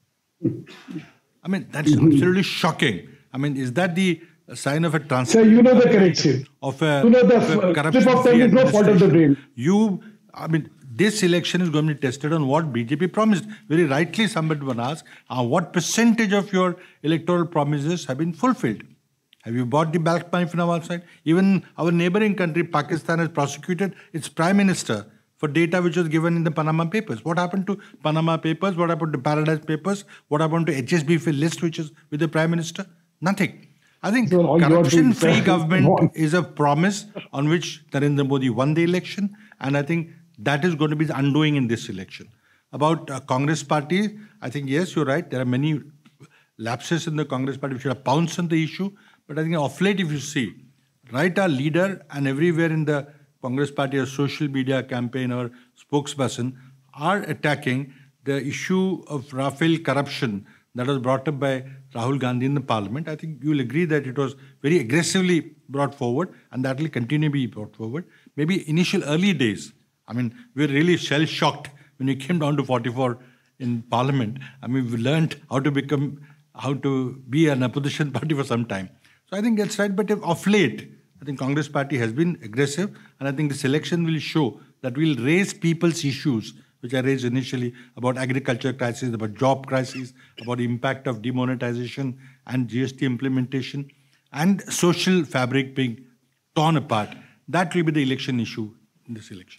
I mean, that's absolutely shocking. I mean, is that the sign of a transition? Sir, you know the correction. Of a, you know the of a corruption flip of time is no fault of the brain. You, I mean, this election is going to be tested on what B J P promised. Very rightly, somebody will ask, uh, what percentage of your electoral promises have been fulfilled? Have you bought the bulk money from outside? Even our neighboring country, Pakistan, has prosecuted its prime minister for data which was given in the Panama Papers. What happened to Panama Papers? What happened to Paradise Papers? What happened to H S B C list, which is with the prime minister? Nothing. I think so corruption-free government is a promise on which Narendra Modi won the election, and I think that is going to be the undoing in this election. About uh, Congress party, I think, yes, you're right. There are many lapses in the Congress party. We should have pounced on the issue. But I think of late, if you see, right, our leader and everywhere in the Congress party, a social media campaign or spokesperson are attacking the issue of Rafale corruption that was brought up by Rahul Gandhi in the parliament. I think you will agree that it was very aggressively brought forward, and that will continue to be brought forward. Maybe initial early days, I mean, we were really shell-shocked when we came down to forty-four in parliament. I mean, we learned how to become, how to be an opposition party for some time. So I think that's right. But if of late, I think Congress party has been aggressive, and I think this election will show that we'll raise people's issues, which I raised initially, about agriculture crisis, about job crisis, about the impact of demonetization and G S T implementation, and social fabric being torn apart. That will be the election issue in this election.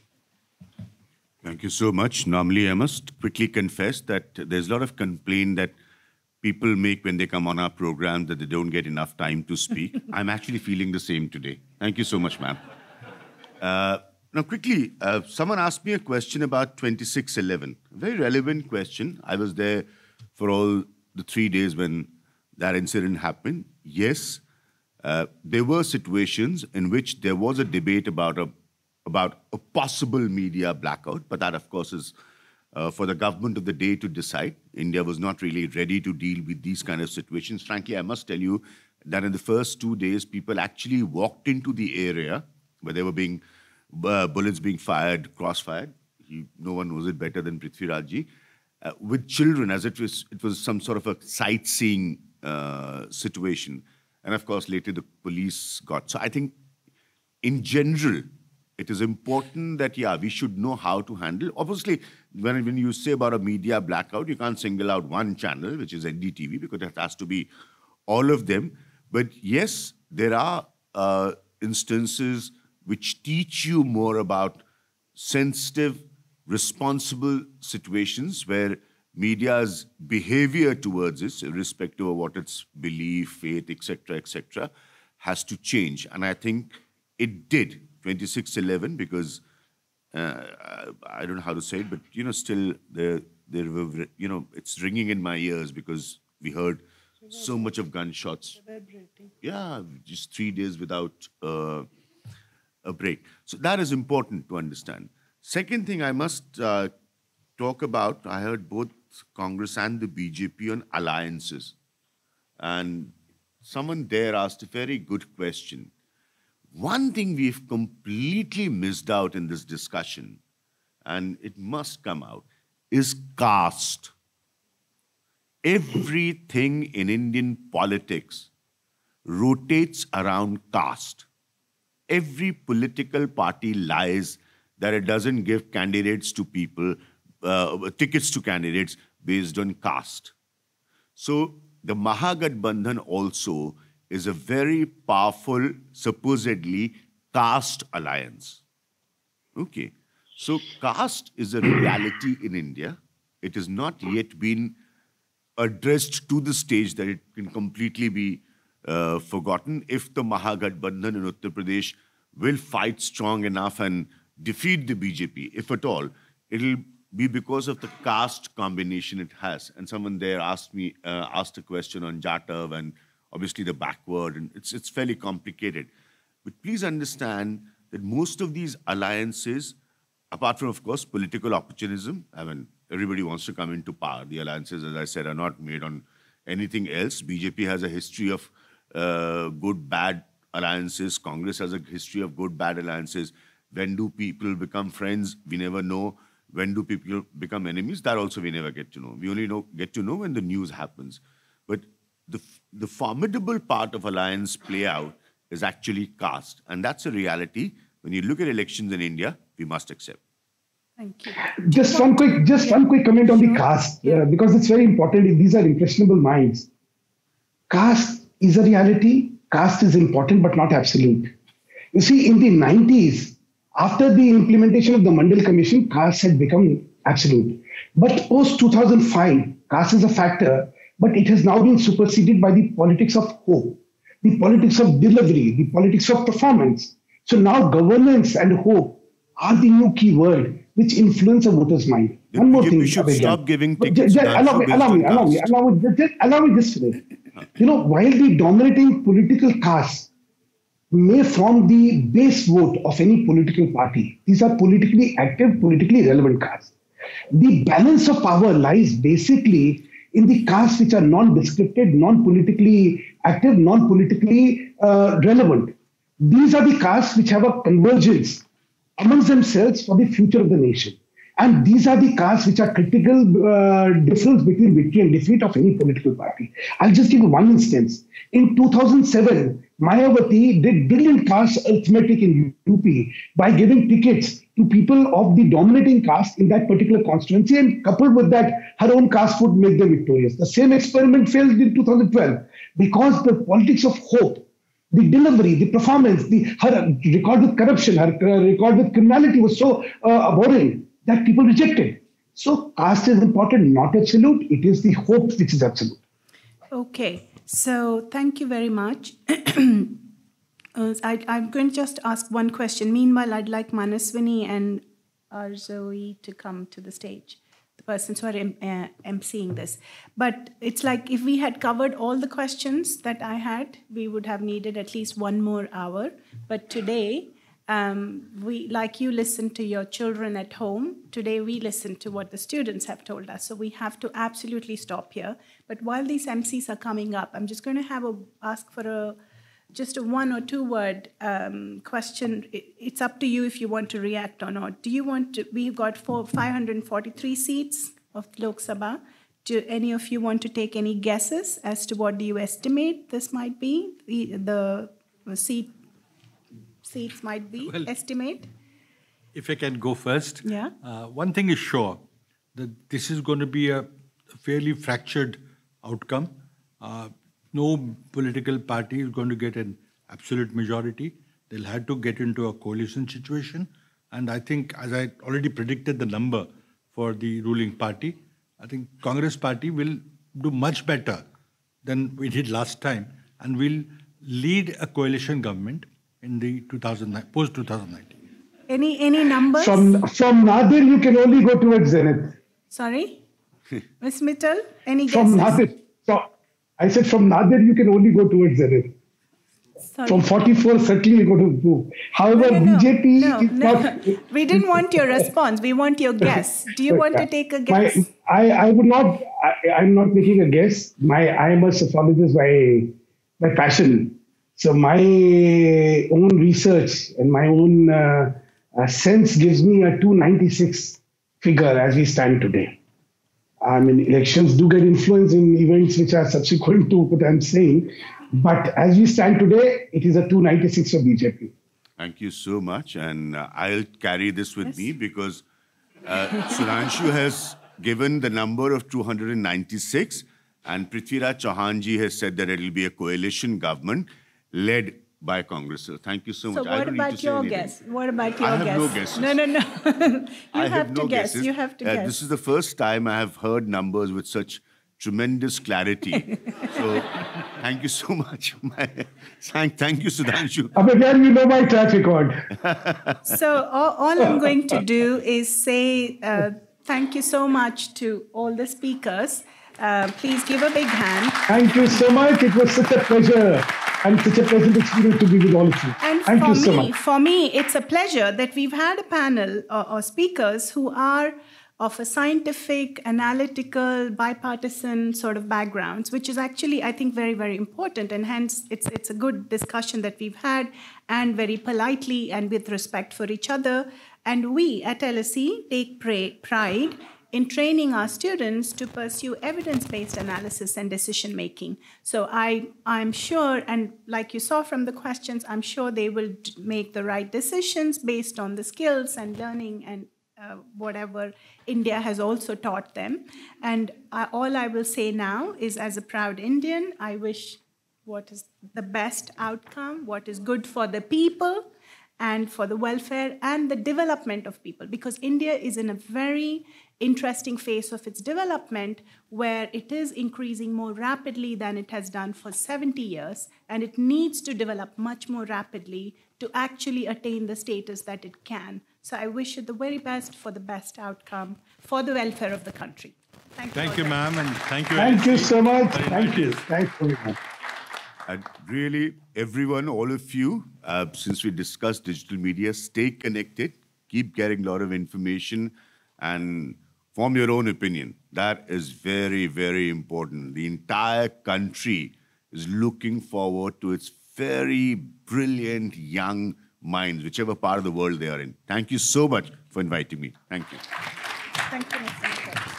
Thank you so much. Normally, I must quickly confess that there's a lot of complaint that people make when they come on our program that they don't get enough time to speak. I'm actually feeling the same today. Thank you so much, ma'am. Uh, now, quickly, uh, someone asked me a question about twenty-six eleven. A very relevant question. I was there for all the three days when that incident happened. Yes, uh, there were situations in which there was a debate about a, about a possible media blackout, but that, of course, is Uh, for the government of the day to decide. India was not really ready to deal with these kind of situations. Frankly, I must tell you that in the first two days, people actually walked into the area where there were being uh, bullets being fired, cross-fired. He, no one knows it better than Prithviraj ji, uh, with children, as it was, it was some sort of a sightseeing uh, situation. And of course, later the police got. So I think, in general, it is important that, yeah, we should know how to handle. Obviously, when, when you say about a media blackout, you can't single out one channel, which is N D T V, because it has to be all of them. But yes, there are uh, instances which teach you more about sensitive, responsible situations where media's behavior towards this, irrespective of what its belief, faith, et cetera, et cetera, has to change. And I think it did. twenty-six eleven, because uh, I don't know how to say it, but, you know, still there, there were, you know, it's ringing in my ears because we heard so much of gunshots. Yeah, just three days without uh, a break. So that is important to understand. Second thing I must uh, talk about, I heard both Congress and the B J P on alliances. And someone there asked a very good question. One thing we've completely missed out in this discussion, and it must come out, is caste. Everything in Indian politics rotates around caste. Every political party lies that it doesn't give candidates to people, uh, tickets to candidates based on caste. So the Mahagathbandhan also is a very powerful, supposedly, caste alliance. Okay. So caste is a reality in India. It has not yet been addressed to the stage that it can completely be uh, forgotten. If the Mahagathbandhan in Uttar Pradesh will fight strong enough and defeat the B J P, if at all, it'll be because of the caste combination it has. And someone there asked me, uh, asked a question on Jatav and obviously the backward, and it's, it's fairly complicated. But please understand that most of these alliances, apart from, of course, political opportunism, I mean, everybody wants to come into power. The alliances, as I said, are not made on anything else. B J P has a history of uh, good, bad alliances. Congress has a history of good, bad alliances. When do people become friends? We never know. When do people become enemies? That also we never get to know. We only know, get to know when the news happens. But the, the formidable part of alliance play out is actually caste. And that's a reality. When you look at elections in India, we must accept. Thank you. Just one quick, just yeah. one quick comment on the caste, yeah. uh, because it's very important. These are impressionable minds. Caste is a reality. caste is important but not absolute. You see, in the nineties, after the implementation of the Mandal Commission, caste had become absolute. But post two thousand five, caste is a factor, but it has now been superseded by the politics of hope, the politics of delivery, the politics of performance. So now governance and hope are the new key word which influence a voter's mind. The One more B J P thing. should Abhigyan. stop giving But tickets. just- just Allow me, allow me, allow me, allow me, just, just allow me this finish. You know, while the dominating political caste may form the base vote of any political party, these are politically active, politically relevant castes. The balance of power lies basically in the castes which are non-descripted, non-politically active, non-politically uh, relevant. These are the castes which have a convergence amongst themselves for the future of the nation. And these are the castes which are critical uh, difference between victory and defeat of any political party. I'll just give you one instance. In two thousand seven, Mayawati did brilliant caste arithmetic in U P by giving tickets to people of the dominating caste in that particular constituency, and coupled with that, her own caste would make them victorious. The same experiment failed in two thousand twelve because the politics of hope, the delivery, the performance, the her record with corruption, her record with criminality was so uh, abhorrent that people rejected. So caste is important, not absolute. It is the hope which is absolute. Okay, so thank you very much. uh, I, I'm going to just ask one question. Meanwhile, I'd like Manaswini and Arzoe to come to the stage, the persons who are em uh, emceeing this. But it's like if we had covered all the questions that I had, we would have needed at least one more hour. But today, Um, we, like you listen to your children at home, today we listen to what the students have told us. So we have to absolutely stop here. But while these M Cs are coming up, I'm just going to have a, ask for a, just a one or two word um, question. It, it's up to you if you want to react or not. Do you want to, we've got four, five hundred forty-three seats of Lok Sabha. Do any of you want to take any guesses as to what do you estimate this might be? The, the seat seats might be, well, estimate? If I can go first. Yeah. Uh, one thing is sure, that this is going to be a fairly fractured outcome. Uh, no political party is going to get an absolute majority. They'll have to get into a coalition situation. And I think, as I already predicted the number for the ruling party, I think Congress party will do much better than we did last time and will lead a coalition government in the two thousand nine, post twenty nineteen. Any any numbers? From from Nadir, you can only go towards Zenith. Sorry, Miz Mittal, any From guesses? Nadir, so I said from Nadir you can only go towards Zenith. Sorry. From forty-four, certainly you go to two. However, no, no, B J P no, is no. not. We didn't want your response. We want your guess. Do you want to take a guess? My, I I would not. I, I'm not making a guess. My I am a sophologist by by passion. So my own research and my own uh, uh, sense gives me a two ninety-six figure as we stand today. I mean, elections do get influence in events which are subsequent to what I'm saying. But as we stand today, it is a two ninety-six for B J P. Thank you so much. And uh, I'll carry this with yes. me because uh, Sudhanshu has given the number of two hundred ninety-six and Prithviraj Chavan ji has said that it will be a coalition government led by Congress. So thank you so much. So what about your guess? What about your I have guess? no guesses. No, no, no. you I have, have to no guess. Guesses. You have to uh, guess. This is the first time I have heard numbers with such tremendous clarity. So thank you so much. thank, thank you, Sudhanshu. Abhigyan, you know my track record. So all, all I'm going to do is say uh, thank you so much to all the speakers. Uh, please give a big hand. Thank you so much. It was such a pleasure and such a pleasant experience to be with all of you. And Thank for you me, so much. For me, it's a pleasure that we've had a panel or, or speakers who are of a scientific, analytical, bipartisan sort of backgrounds, which is actually, I think, very, very important. And hence, it's, it's a good discussion that we've had, and very politely and with respect for each other. And we at L S E take pride in training our students to pursue evidence-based analysis and decision-making. So I, I'm sure, and like you saw from the questions, I'm sure they will make the right decisions based on the skills and learning and uh, whatever India has also taught them. And I, all I will say now is, as a proud Indian, I wish what is the best outcome, what is good for the people, and for the welfare and the development of people. Because India is in a very interesting phase of its development where it is increasing more rapidly than it has done for seventy years, and it needs to develop much more rapidly to actually attain the status that it can. So I wish it the very best for the best outcome for the welfare of the country. Thank you. Thank you, ma'am, and thank you. Thank you so much. Thank you. Thanks very much. And really, everyone, all of you, uh, since we discussed digital media, stay connected, keep getting a lot of information, and form your own opinion. That is very, very important. The entire country is looking forward to its very brilliant young minds, whichever part of the world they are in. Thank you so much for inviting me. Thank you. Thank you, Mister Mittal.